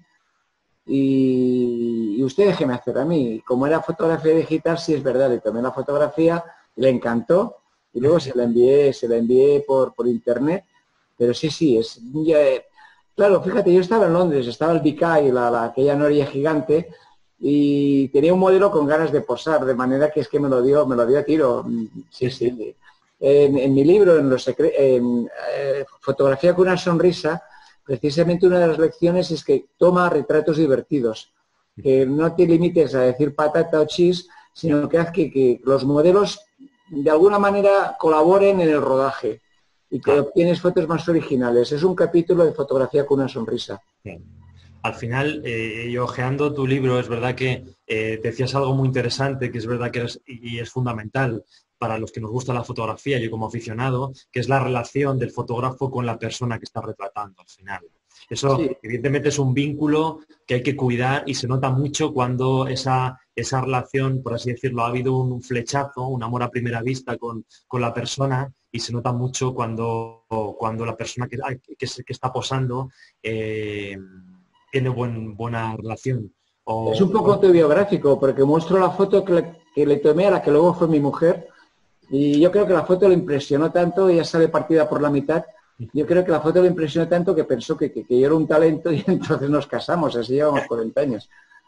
y, y usted déjeme hacer a mí. Como era fotografía digital, sí es verdad, le tomé la fotografía, le encantó y luego se la envié, se la envié por, por internet, pero sí, sí, es... Ya, claro, fíjate, yo estaba en Londres, estaba el Bicay, la, la, aquella noria gigante, y tenía un modelo con ganas de posar, de manera que es que me lo dio, me lo dio a tiro. Sí, sí. En, en mi libro, en, los secre en eh, Fotografía con una sonrisa, precisamente una de las lecciones es que toma retratos divertidos, que no te limites a decir patata o chis, sino que haz que, que los modelos de alguna manera colaboren en el rodaje y que obtienes fotos más originales. Es un capítulo de Fotografía con una sonrisa. Bien. Al final, eh, y ojeando tu libro, es verdad que eh, decías algo muy interesante, que es verdad que es, y es fundamental para los que nos gusta la fotografía, yo como aficionado, que es la relación del fotógrafo con la persona que está retratando al final. Eso, Sí. evidentemente, es un vínculo que hay que cuidar y se nota mucho cuando esa, esa relación, por así decirlo, ha habido un flechazo, un amor a primera vista con, con la persona y se nota mucho cuando, cuando la persona que, que, que está posando eh, tiene buen, buena relación. Es O, un poco autobiográfico porque muestro la foto que le, que le tomé a la que luego fue mi mujer y yo creo que la foto le impresionó tanto, ella sale partida por la mitad, yo creo que la foto le impresionó tanto que pensó que, que, que yo era un talento y entonces nos casamos, así llevamos cuarenta años.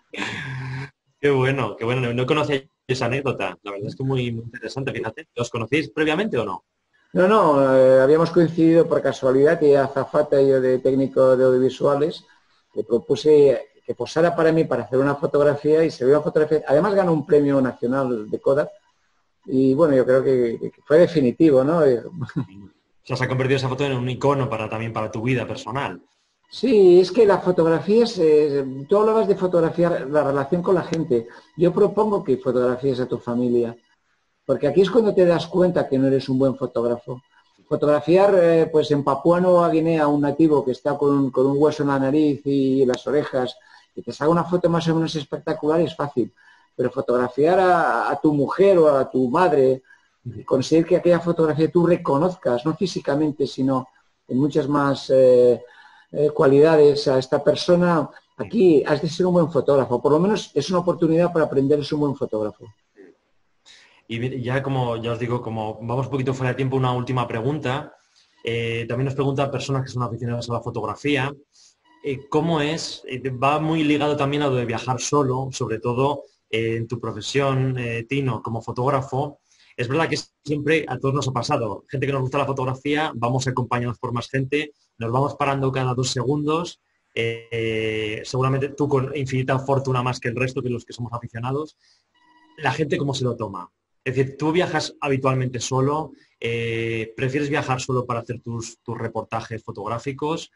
qué bueno, qué bueno, no, no conocía esa anécdota, la verdad es que muy, muy interesante, fíjate. ¿Los conocéis previamente o no? No, no, eh, habíamos coincidido por casualidad, que ella azafata y yo de técnico de audiovisuales, le propuse que posara para mí para hacer una fotografía y se vio la fotografía, además ganó un premio nacional de Kodak y bueno, yo creo que, que fue definitivo, ¿no? Eh, O sea, se ha convertido esa foto en un icono para, también para tu vida personal. Sí, es que la fotografía es, eh, tú hablabas de fotografiar la relación con la gente. Yo propongo que fotografíes a tu familia, porque aquí es cuando te das cuenta que no eres un buen fotógrafo. Fotografiar, eh, pues en Papúa Nueva Guinea, a un nativo que está con, con un hueso en la nariz y las orejas, que te salga una foto más o menos espectacular es fácil, pero fotografiar a, a tu mujer o a tu madre, conseguir que aquella fotografía tú reconozcas, no físicamente, sino en muchas más eh, eh, cualidades a esta persona, aquí has de ser un buen fotógrafo, por lo menos es una oportunidad para aprender a ser un buen fotógrafo. Y ya como, ya os digo, como vamos un poquito fuera de tiempo, una última pregunta. Eh, también nos preguntan personas que son aficionadas a la fotografía. Eh, ¿Cómo es? Eh, va muy ligado también a lo de viajar solo, sobre todo eh, en tu profesión, eh, Tino, como fotógrafo. Es verdad que siempre a todos nos ha pasado. Gente que nos gusta la fotografía, vamos acompañados por más gente, nos vamos parando cada dos segundos. Eh, seguramente tú con infinita fortuna más que el resto, que los que somos aficionados. La gente cómo se lo toma. Es decir, tú viajas habitualmente solo, eh, ¿prefieres viajar solo para hacer tus, tus reportajes fotográficos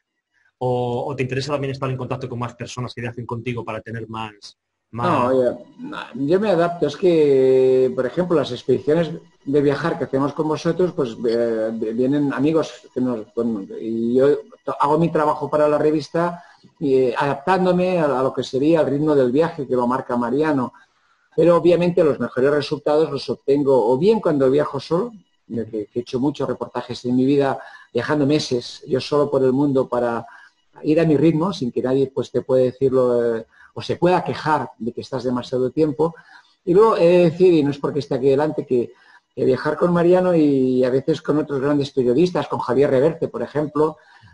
o, o te interesa también estar en contacto con más personas que viajen contigo para tener más... No, más... yo, yo me adapto. Es que, por ejemplo, las expediciones de viajar que hacemos con vosotros, pues eh, vienen amigos que nos, bueno, y yo hago mi trabajo para la revista y, adaptándome a, a lo que sería el ritmo del viaje que lo marca Mariano. Pero obviamente los mejores resultados los obtengo o bien cuando viajo solo, que, que he hecho muchos reportajes en mi vida viajando meses, yo solo por el mundo para ir a mi ritmo, sin que nadie pues te pueda decirlo eh, o se pueda quejar de que estás demasiado tiempo. Y luego he de decir, y no es porque esté aquí delante, que, que viajar con Mariano y a veces con otros grandes periodistas, con Javier Reverte, por ejemplo,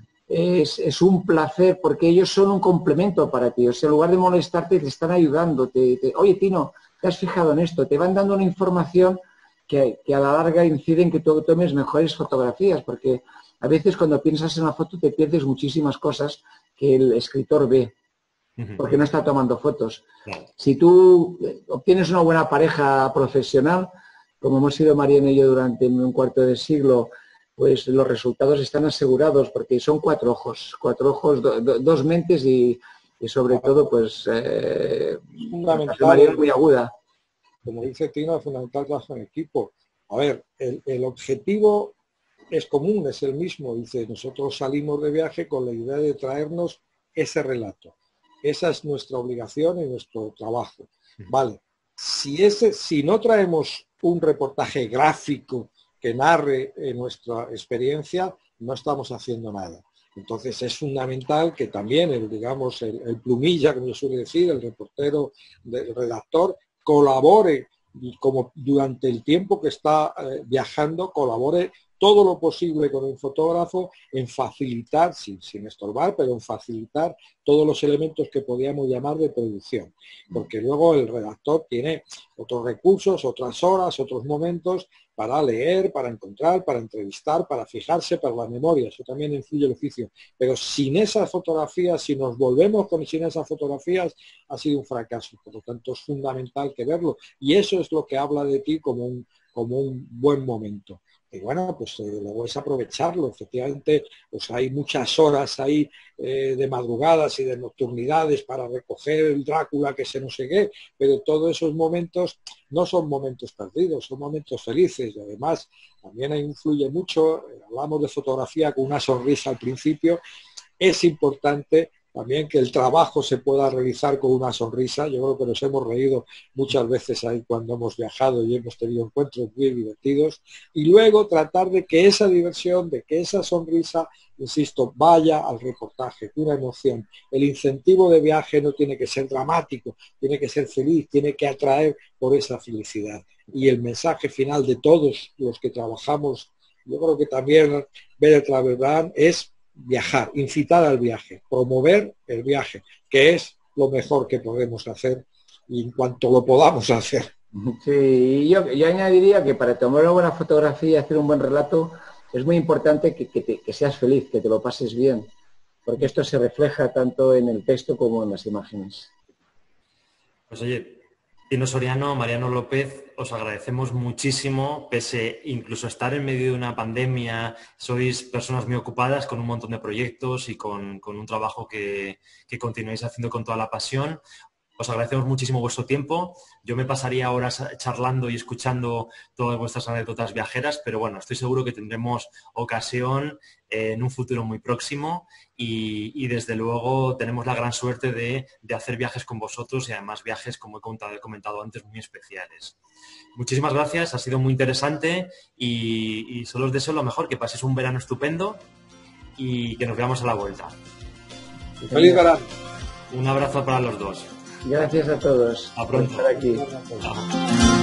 es, es un placer porque ellos son un complemento para ti. O sea, en lugar de molestarte, te están ayudando. Te, te, Oye, Tino, ¿te has fijado en esto? Te van dando una información que, que a la larga incide en que tú tomes mejores fotografías, porque a veces cuando piensas en la foto te pierdes muchísimas cosas que el escritor ve, porque no está tomando fotos. Si tú obtienes una buena pareja profesional, como hemos sido Mariano y yo durante un cuarto de siglo, pues los resultados están asegurados, porque son cuatro ojos, cuatro ojos, do, do, dos mentes y, y sobre todo, pues, eh, fundamental, muy aguda. Como dice Tino, es fundamental trabajar en equipo. A ver, el, el objetivo es común, es el mismo. Dice, nosotros salimos de viaje con la idea de traernos ese relato. Esa es nuestra obligación y nuestro trabajo. Vale, si, ese, si no traemos un reportaje gráfico que narre eh, nuestra experiencia, no estamos haciendo nada. Entonces es fundamental que también el, digamos, el, el plumilla, como yo suele decir, el reportero, el redactor, colabore y como durante el tiempo que está eh, viajando, colabore todo lo posible con un fotógrafo en facilitar, sin, sin estorbar, pero en facilitar todos los elementos que podríamos llamar de producción. Porque luego el redactor tiene otros recursos, otras horas, otros momentos para leer, para encontrar, para entrevistar, para fijarse, para la memoria. Eso también influye el oficio. Pero sin esas fotografías, si nos volvemos con sin esas fotografías, ha sido un fracaso. Por lo tanto, es fundamental que verlo. Y eso es lo que habla de ti como un, como un buen momento. Y bueno, pues eh, luego es aprovecharlo. Efectivamente, pues hay muchas horas ahí eh, de madrugadas y de nocturnidades para recoger el Drácula que se no sé qué, pero todos esos momentos no son momentos perdidos, son momentos felices. Y además también influye mucho, eh, hablamos de fotografía con una sonrisa al principio, es importante también que el trabajo se pueda realizar con una sonrisa. Yo creo que nos hemos reído muchas veces ahí cuando hemos viajado y hemos tenido encuentros muy divertidos. Y luego tratar de que esa diversión, de que esa sonrisa, insisto, vaya al reportaje, una emoción. El incentivo de viaje no tiene que ser dramático, tiene que ser feliz, tiene que atraer por esa felicidad. Y el mensaje final de todos los que trabajamos, yo creo que también Better Travel Brand, es viajar, incitar al viaje, promover el viaje, que es lo mejor que podemos hacer y en cuanto lo podamos hacer. Sí, yo, yo añadiría que para tomar una buena fotografía y hacer un buen relato es muy importante que, que, te, que seas feliz, que te lo pases bien, porque esto se refleja tanto en el texto como en las imágenes. Pues oye, Tino Soriano, Mariano López, os agradecemos muchísimo, pese incluso a estar en medio de una pandemia, sois personas muy ocupadas con un montón de proyectos y con, con un trabajo que, que continuáis haciendo con toda la pasión. Os agradecemos muchísimo vuestro tiempo. Yo me pasaría horas charlando y escuchando todas vuestras anécdotas viajeras, pero bueno, estoy seguro que tendremos ocasión eh, en un futuro muy próximo y, y desde luego tenemos la gran suerte de, de hacer viajes con vosotros y además viajes, como he comentado, he comentado antes, muy especiales. Muchísimas gracias, ha sido muy interesante y, y solo os deseo lo mejor, que paséis un verano estupendo y que nos veamos a la vuelta. ¡Feliz verano! Un abrazo para los dos. Gracias a todos. A pronto. Por estar aquí. Chao.